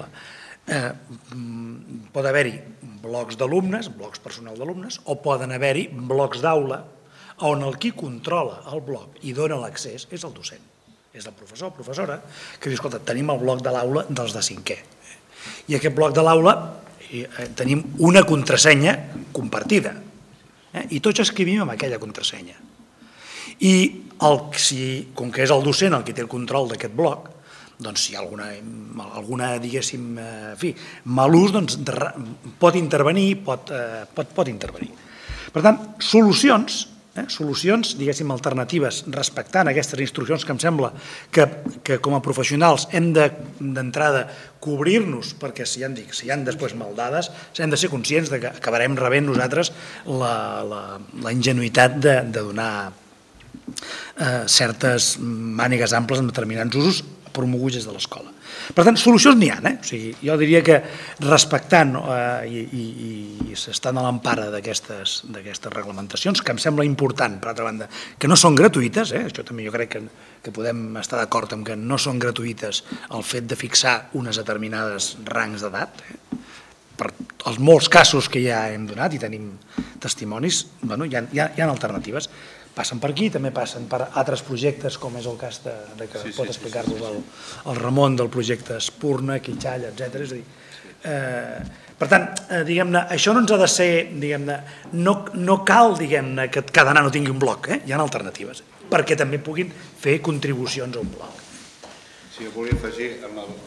pot haver-hi blocs d'alumnes, blocs personal d'alumnes, o poden haver-hi blocs d'aula on el qui controla el bloc i dona l'accés és el docent. És el professor o professora que diu, escolta, tenim el bloc de l'aula dels de 5è. I aquest bloc de l'aula tenim una contrasenya compartida. I tots escrivim amb aquella contrasenya. I com que és el docent el que té el control d'aquest bloc, doncs si hi ha alguna, diguéssim, mal ús, pot intervenir, pot intervenir. Per tant, solucions, diguéssim, alternatives respectant aquestes instruccions que em sembla que com a professionals hem d'entrada cobrir-nos perquè si hi ha després maldades hem de ser conscients que acabarem rebent nosaltres la ingenuïtat de donar certes mànigues amples en determinats usos promoguts des de l'escola. Per tant, solucions n'hi ha. O sigui, jo diria que respectant i s'estan a l'empara d'aquestes reglamentacions, que em sembla important, per altra banda, que no són gratuïtes, això també jo crec que podem estar d'acord amb que no són gratuïtes el fet de fixar unes determinades rangs d'edat, per els molts casos que ja hem donat i tenim testimonis, hi ha alternatives. Passen per aquí, també passen per altres projectes, com és el cas que pot explicar-vos el Ramon del projecte Espurna, Quitxalla, etc. És a dir, per tant, diguem-ne, això no ens ha de ser, diguem-ne, no cal, diguem-ne, que cada nano tingui un bloc, hi ha alternatives, perquè també puguin fer contribucions a un bloc. Sí, jo volia afegir, en la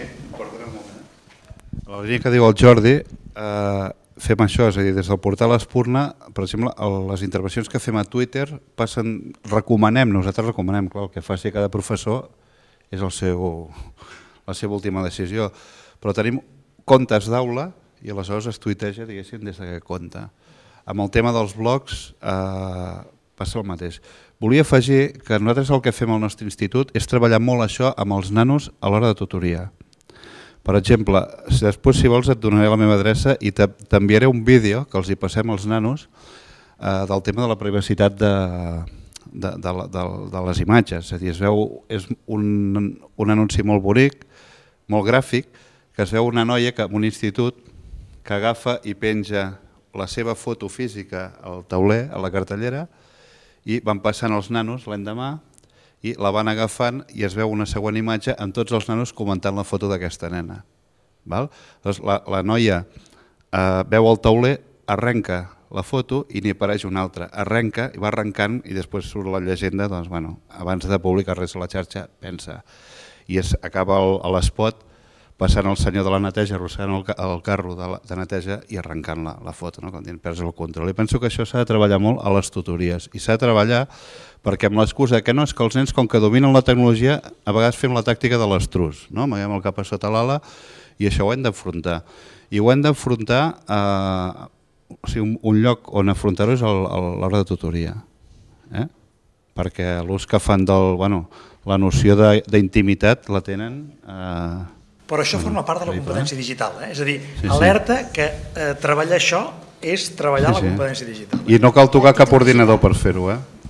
línia que diu el Jordi, fem això, és a dir, des del portal Espurna, per exemple, les intervencions que fem a Twitter nosaltres recomanem, clar, el que faci cada professor és la seva última decisió, però tenim comptes d'aula i aleshores es tuiteja, diguéssim, des d'aquest compte. Amb el tema dels blogs passa el mateix. Volia afegir que nosaltres el que fem al nostre institut és treballar molt això amb els nanos a l'hora de tutoria. Per exemple, després si vols et donaré la meva adreça i t'enviaré un vídeo que els hi passem als nanos del tema de la privacitat de les imatges. És a dir, és un anunci molt bonic, molt gràfic, que es veu una noia en un institut que agafa i penja la seva foto física al tauler, a la cartellera, i van passant els nanos l'endemà i la van agafant i es veu una següent imatge amb tots els nanos comentant la foto d'aquesta nena. La noia veu el tauler, arrenca la foto i n'hi apareix una altra. Arrenca i va arrencant i després surt la llegenda, doncs, bueno, abans de publicar res a la xarxa, pensa. I acaba a l'espot passant el senyor de la neteja, arrossegant el carro de neteja i arrencant la foto, no? Com dient, perds el control. I penso que això s'ha de treballar molt a les tutories i s'ha de treballar perquè amb l'excusa que no és que els nens, com que dominen la tecnologia, a vegades fem la tàctica de l'estrus, no? Amaguem el cap a sota l'ala i això ho hem d'afrontar. I ho hem d'afrontar, un lloc on afrontar-ho és a l'hora de tutoria. Perquè l'ús que fan la noció d'intimitat la tenen... Però això forma part de la competència digital, és a dir, alerta que treballar això és treballar la competència digital. I no cal tocar cap ordinador per fer-ho.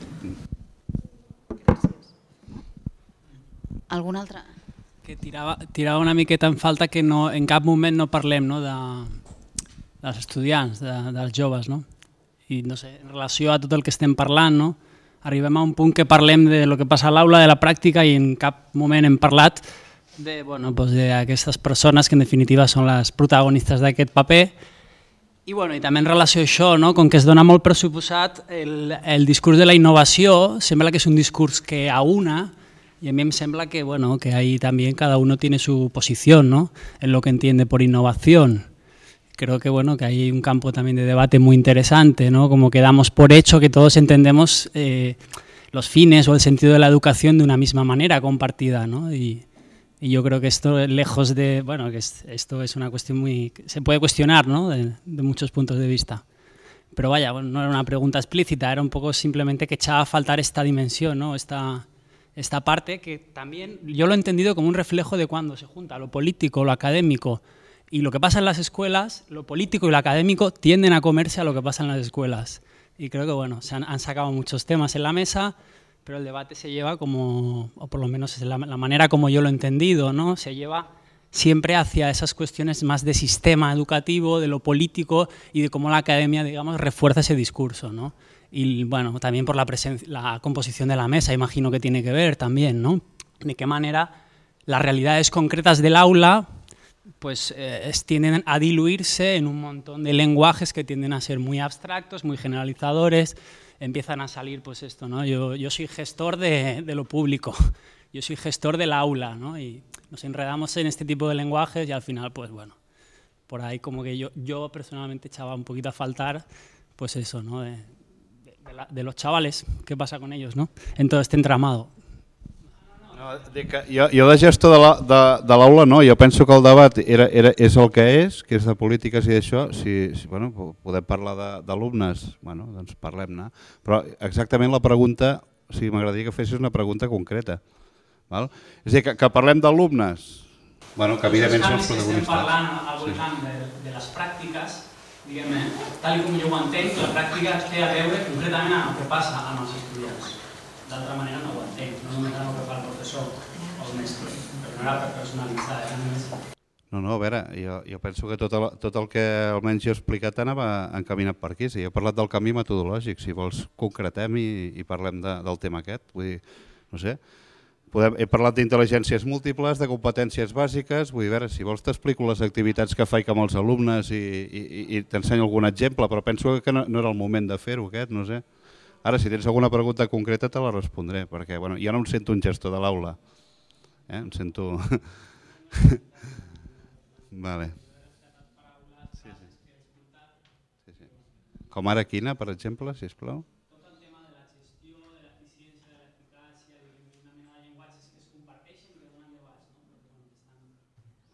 Algun altre? Que tirava una miqueta en falta que en cap moment no parlem dels estudiants, dels joves. I no sé, en relació a tot el que estem parlant, arribem a un punt que parlem de lo que passa a l'aula, de la pràctica, i en cap moment hem parlat d'aquestes persones que en definitiva són les protagonistes d'aquest paper. I també en relació a això, com que es dona molt pressuposat, el discurs de la innovació sembla que és un discurs que aúna, y a mí me sembla que ahí también cada uno tiene su posición, ¿no? En lo que entiende por innovación. Creo que que hay un campo también de debate muy interesante, ¿no? Como que damos por hecho que todos entendemos los fines o el sentido de la educación de una misma manera compartida, ¿no? Y yo creo que esto, lejos de... que esto es una cuestión muy... se puede cuestionar, ¿no? De muchos puntos de vista. Pero no era una pregunta explícita, era un poco simplemente que echaba a faltar esta dimensión, ¿no? Esta parte que también yo lo he entendido como un reflejo de cuando se junta lo político, lo académico y lo que pasa en las escuelas, lo político y lo académico tienden a comerse a lo que pasa en las escuelas. Y creo que se han sacado muchos temas en la mesa, pero el debate se lleva como, o por lo menos es la manera como yo lo he entendido, ¿no? Se lleva siempre hacia esas cuestiones más de sistema educativo, de lo político y de cómo la academia, digamos, refuerza ese discurso, ¿no? Y también por la composición de la mesa, imagino que tiene que ver también, ¿no? De qué manera las realidades concretas del aula tienden a diluirse en un montón de lenguajes que tienden a ser muy abstractos, muy generalizadores. Empiezan a salir esto, ¿no? Yo soy gestor de lo público, yo soy gestor del aula, ¿no? Y nos enredamos en este tipo de lenguajes y al final, por ahí como que yo personalmente echaba un poquito a faltar, eso, ¿no? De los chavales, què passa con ellos, no? En todo este entramado. Jo de gestor de l'aula no, jo penso que el debat és el que és de polítiques i d'això, si podem parlar d'alumnes, doncs parlem-ne, però exactament la pregunta, m'agradaria que fessis una pregunta concreta. És a dir, que parlem d'alumnes, que evidentment són els protagonistes. Estem parlant al voltant de les pràctiques, diguem-ne, tal com jo ho entenc, la pràctica té a veure concretament amb el que passa amb els estudiants. D'altra manera no ho entenc, no només amb el que fa el professor o el mestre, perquè no era per personalitzar, era només... No, a veure, jo penso que tot el que almenys jo he explicat anava encaminat per aquí. Jo he parlat del canvi metodològic, si vols concretem i parlem del tema aquest. Vull dir, no sé, he parlat d'intel·ligències múltiples, de competències bàsiques, vull dir, si vols t'explico les activitats que faig amb els alumnes i t'ensenyo algun exemple, però penso que no era el moment de fer-ho aquest, no sé. Ara, si tens alguna pregunta concreta te la respondré, perquè jo no em sento un gestor de l'aula, em sento... Vale. Com ara quina, per exemple, sisplau? Tot el tema de la gestió, de l'eficiència, de l'eficàcia, d'una mena de llenguatges que es comparteixen i que donen debats, no? Perquè estan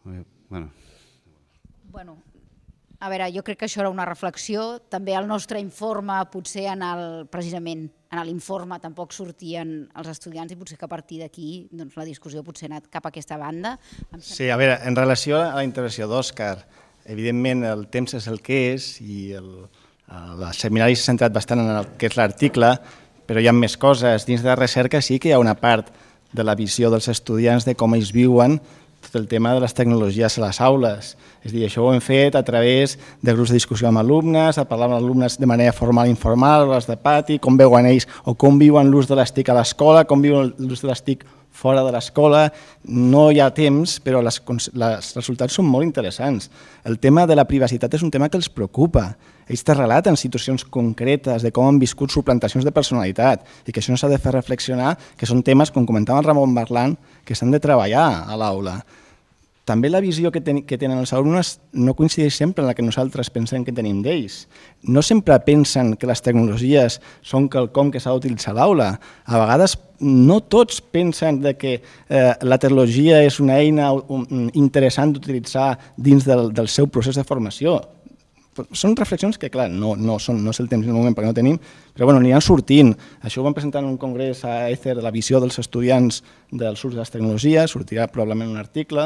Bueno, a veure, jo crec que això era una reflexió. També el nostre informe, potser precisament en l'informe tampoc sortien els estudiants i potser que a partir d'aquí la discussió potser ha anat cap a aquesta banda. Sí, a veure, en relació a la intervenció d'Òscar, evidentment el temps és el que és i el seminari s'ha centrat bastant en el que és l'article, però hi ha més coses. Dins de la recerca sí que hi ha una part de la visió dels estudiants de com ells viuen tot el tema de les tecnologies a les aules. És a dir, això ho hem fet a través de grups de discussió amb alumnes, a parlar amb alumnes de manera formal i informal, hores de pati, com veuen ells o com viuen l'ús de les TIC a l'escola, com viuen l'ús de les TIC fora de l'escola. No hi ha temps, però els resultats són molt interessants. El tema de la privacitat és un tema que els preocupa. Ells te relaten situacions concretes de com han viscut suplantacions de personalitat i que això ens ha de fer reflexionar, que són temes, com comentava el Ramon Barlan, que s'han de treballar a l'aula. També la visió que tenen els alumnes no coincideix sempre en la que nosaltres pensem que tenim d'ells. No sempre pensen que les tecnologies són quelcom que s'ha d'utilitzar a l'aula. A vegades no tots pensen que la tecnologia és una eina interessant d'utilitzar dins del seu procés de formació. Són reflexions que, clar, no és el temps ni el moment perquè no tenim, però aniran sortint. Això ho vam presentar en un congrés a ECER, la visió dels estudiants dels ús de les tecnologies, sortirà probablement un article.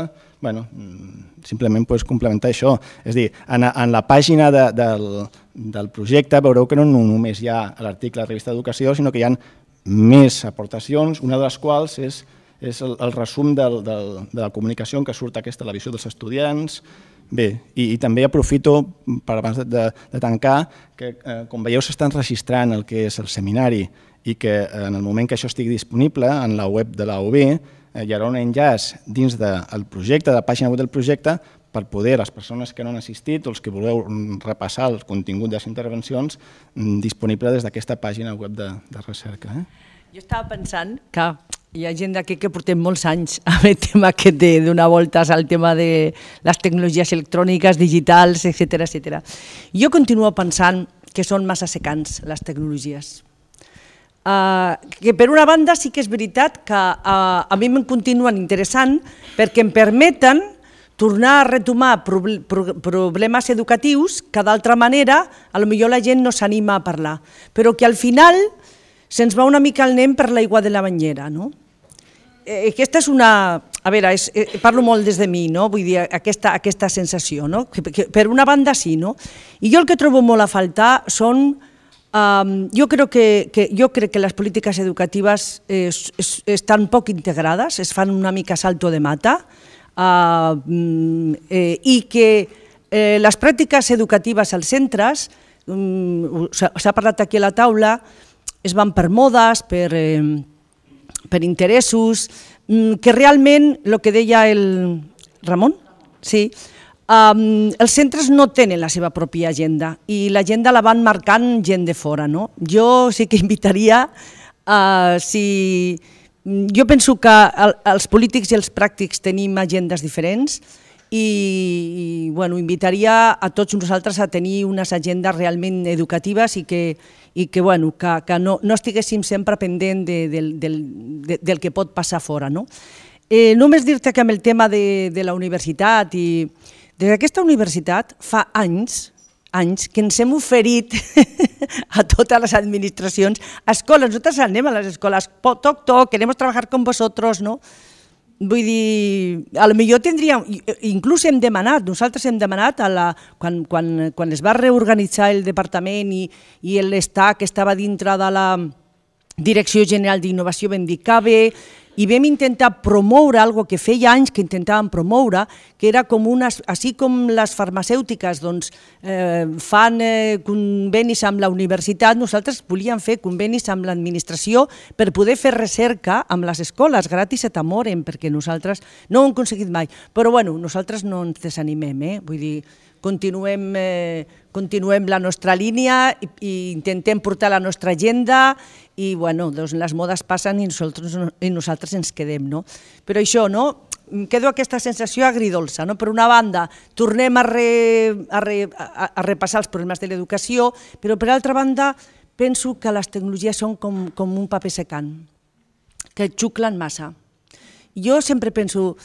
Simplement complementar això. És a dir, en la pàgina del projecte veureu que no només hi ha l'article de la revista d'Educació, sinó que hi ha més aportacions, una de les quals és el resum de la comunicació en què surt aquesta, la visió dels estudiants. Bé, i també aprofito, per abans de tancar, que com veieu s'estan registrant el que és el seminari i que en el moment que això estigui disponible en la web de la UB hi haurà un enllaç dins del projecte, de la pàgina web del projecte, per poder, les persones que no han assistit o els que voleu repassar el contingut de les intervencions, disponible des d'aquesta pàgina web de recerca. Jo estava pensant que hi ha gent d'aquí que portem molts anys amb el tema aquest de donar voltes al tema de les tecnologies electròniques, digitals, etc. Jo continuo pensant que són massa secants les tecnologies. Que per una banda sí que és veritat que a mi em continuen interessant perquè em permeten tornar a retomar problemes educatius que d'altra manera potser la gent no s'anima a parlar, però que al final se'ns va una mica el nen per l'aigua de la banyera. Aquesta és una... A veure, parlo molt des de mi, vull dir, aquesta sensació. Per una banda sí, i jo el que trobo molt a faltar són... Jo crec que les polítiques educatives estan poc integrades, es fan una mica salto de mata, i que les pràctiques educatives als centres, s'ha parlat aquí a la taula, es van per modes, per interessos, que realment, el que deia el Ramon, sí, els centres no tenen la seva pròpia agenda i l'agenda la van marcant gent de fora. Jo sí que invitaria, jo penso que els polítics i els pràctics tenim agendes diferents i invitaria a tots nosaltres a tenir unes agendes realment educatives i que no estiguéssim sempre pendent del que pot passar fora. Només dir-te que amb el tema de la universitat, des d'aquesta universitat fa anys que ens hem oferit a totes les administracions, a escoles, nosaltres anem a les escoles, toc, queremos trabajar con vosotros, no? Vull dir, potser tindríem, inclús hem demanat, nosaltres hem demanat, quan es va reorganitzar el departament i l'ESTA, que estava dintre de la Direcció General d'Innovació, vam dir que bé, i vam intentar promoure alguna cosa que feia anys que intentàvem promoure, que era com unes, així com les farmacèutiques fan convenis amb la universitat, nosaltres volíem fer convenis amb l'administració per poder fer recerca amb les escoles, gratis et amoren, perquè nosaltres no ho hem aconseguit mai. Però nosaltres no ens desanimem, vull dir, continuem la nostra línia i intentem portar la nostra agenda i les modes passen i nosaltres ens quedem. Però això, em quedo aquesta sensació agridolça. Per una banda, tornem a repassar els problemes de l'educació, però per altra banda, penso que les tecnologies són com un paper secant, que xuclen massa. Jo sempre penso,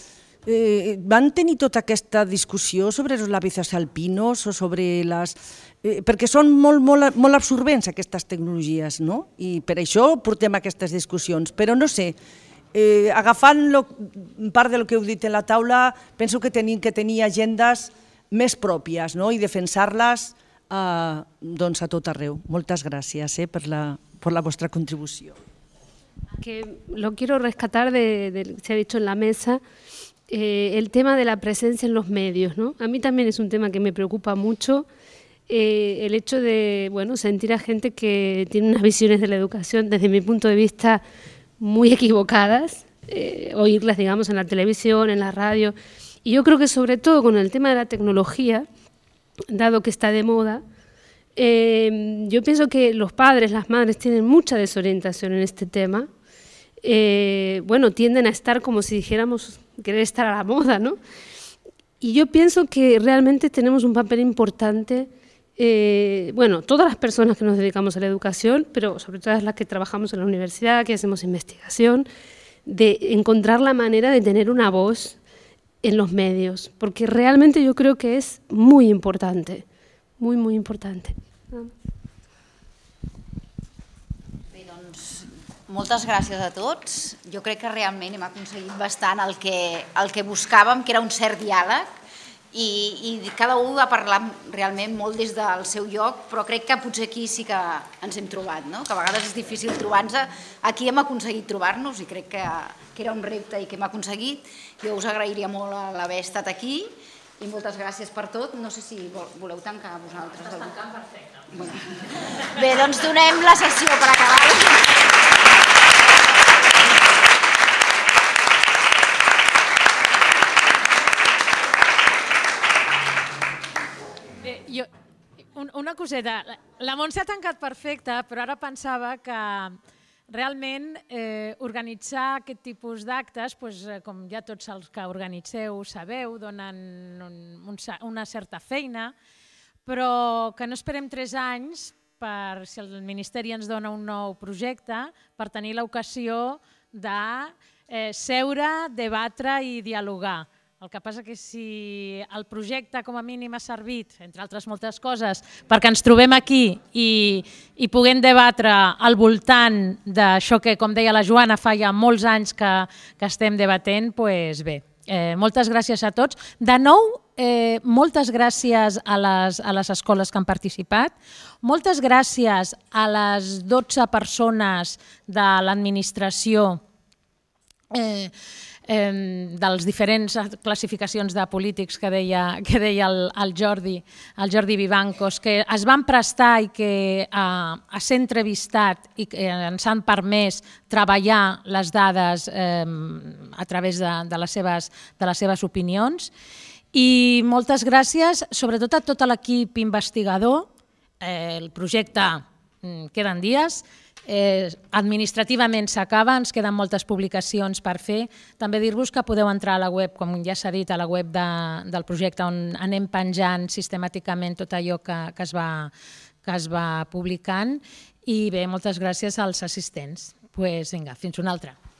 van tenir tota aquesta discussió sobre els lápices alpinos o sobre les... perquè són molt absorbents aquestes tecnologies, no? I per això portem aquestes discussions. Però no sé, agafant part del que heu dit en la taula, penso que tenim que tenir agendes més pròpies i defensar-les a tot arreu. Moltes gràcies per la vostra contribució. Lo quiero rescatar de lo que se ha dicho en la mesa, el tema de la presencia en los medios, ¿no? A mí también es un tema que me preocupa mucho, el hecho de sentir a gente que tiene unas visiones de la educación, desde mi punto de vista, muy equivocadas, oírlas, digamos, en la televisión, en la radio. Y yo creo que sobre todo con el tema de la tecnología, dado que está de moda, yo pienso que los padres, las madres tienen mucha desorientación en este tema. Tienden a estar como si dijéramos querer estar a la moda, ¿no? Y yo pienso que realmente tenemos un papel importante, todas las personas que nos dedicamos a la educación, pero sobre todo las que trabajamos en la universidad, que hacemos investigación, de encontrar la manera de tener una voz en los medios, porque realmente yo creo que es muy importante, muy, muy importante. Bé, doncs, moltes gràcies a tots. Jo crec que realment hem aconseguit bastant el que buscàvem, que era un cert diàleg, i cada un ha parlat realment molt des del seu lloc, però crec que potser aquí sí que ens hem trobat, que a vegades és difícil trobar-nos. Aquí hem aconseguit trobar-nos i crec que era un repte i que hem aconseguit. Jo us agrairia molt l'haver estat aquí i moltes gràcies per tot. No sé si voleu tancar vosaltres. Estàs tancant perfecte. Bé, doncs donem la sessió per acabar. Una coseta, la Montse ha tancat perfecte, però ara pensava que realment organitzar aquest tipus d'actes, com ja tots els que organitzeu sabeu, donen una certa feina, però que no esperem 3 anys per, si el Ministeri ens dona un nou projecte, per tenir l'ocasió de seure, debatre i dialogar. El que passa que si el projecte com a mínim ha servit, entre altres moltes coses, perquè ens trobem aquí i puguem debatre al voltant d'això que, com deia la Joana, fa ja molts anys que estem debatent, doncs bé, moltes gràcies a tots. De nou, moltes gràcies a les escoles que han participat, moltes gràcies a les 12 persones de l'administració de les diferents classificacions de polítics que deia el Jordi Vivancos, que es van prestar i que a ser entrevistat i que ens han permès treballar les dades a través de les seves opinions. I moltes gràcies sobretot a tot l'equip investigador. El projecte queden dies, administrativament s'acaba, ens queden moltes publicacions per fer. També dir-vos que podeu entrar a la web, com ja s'ha dit, a la web del projecte on anem penjant sistemàticament tot allò que es va publicant. I bé, moltes gràcies als assistents. Vinga, fins una altra.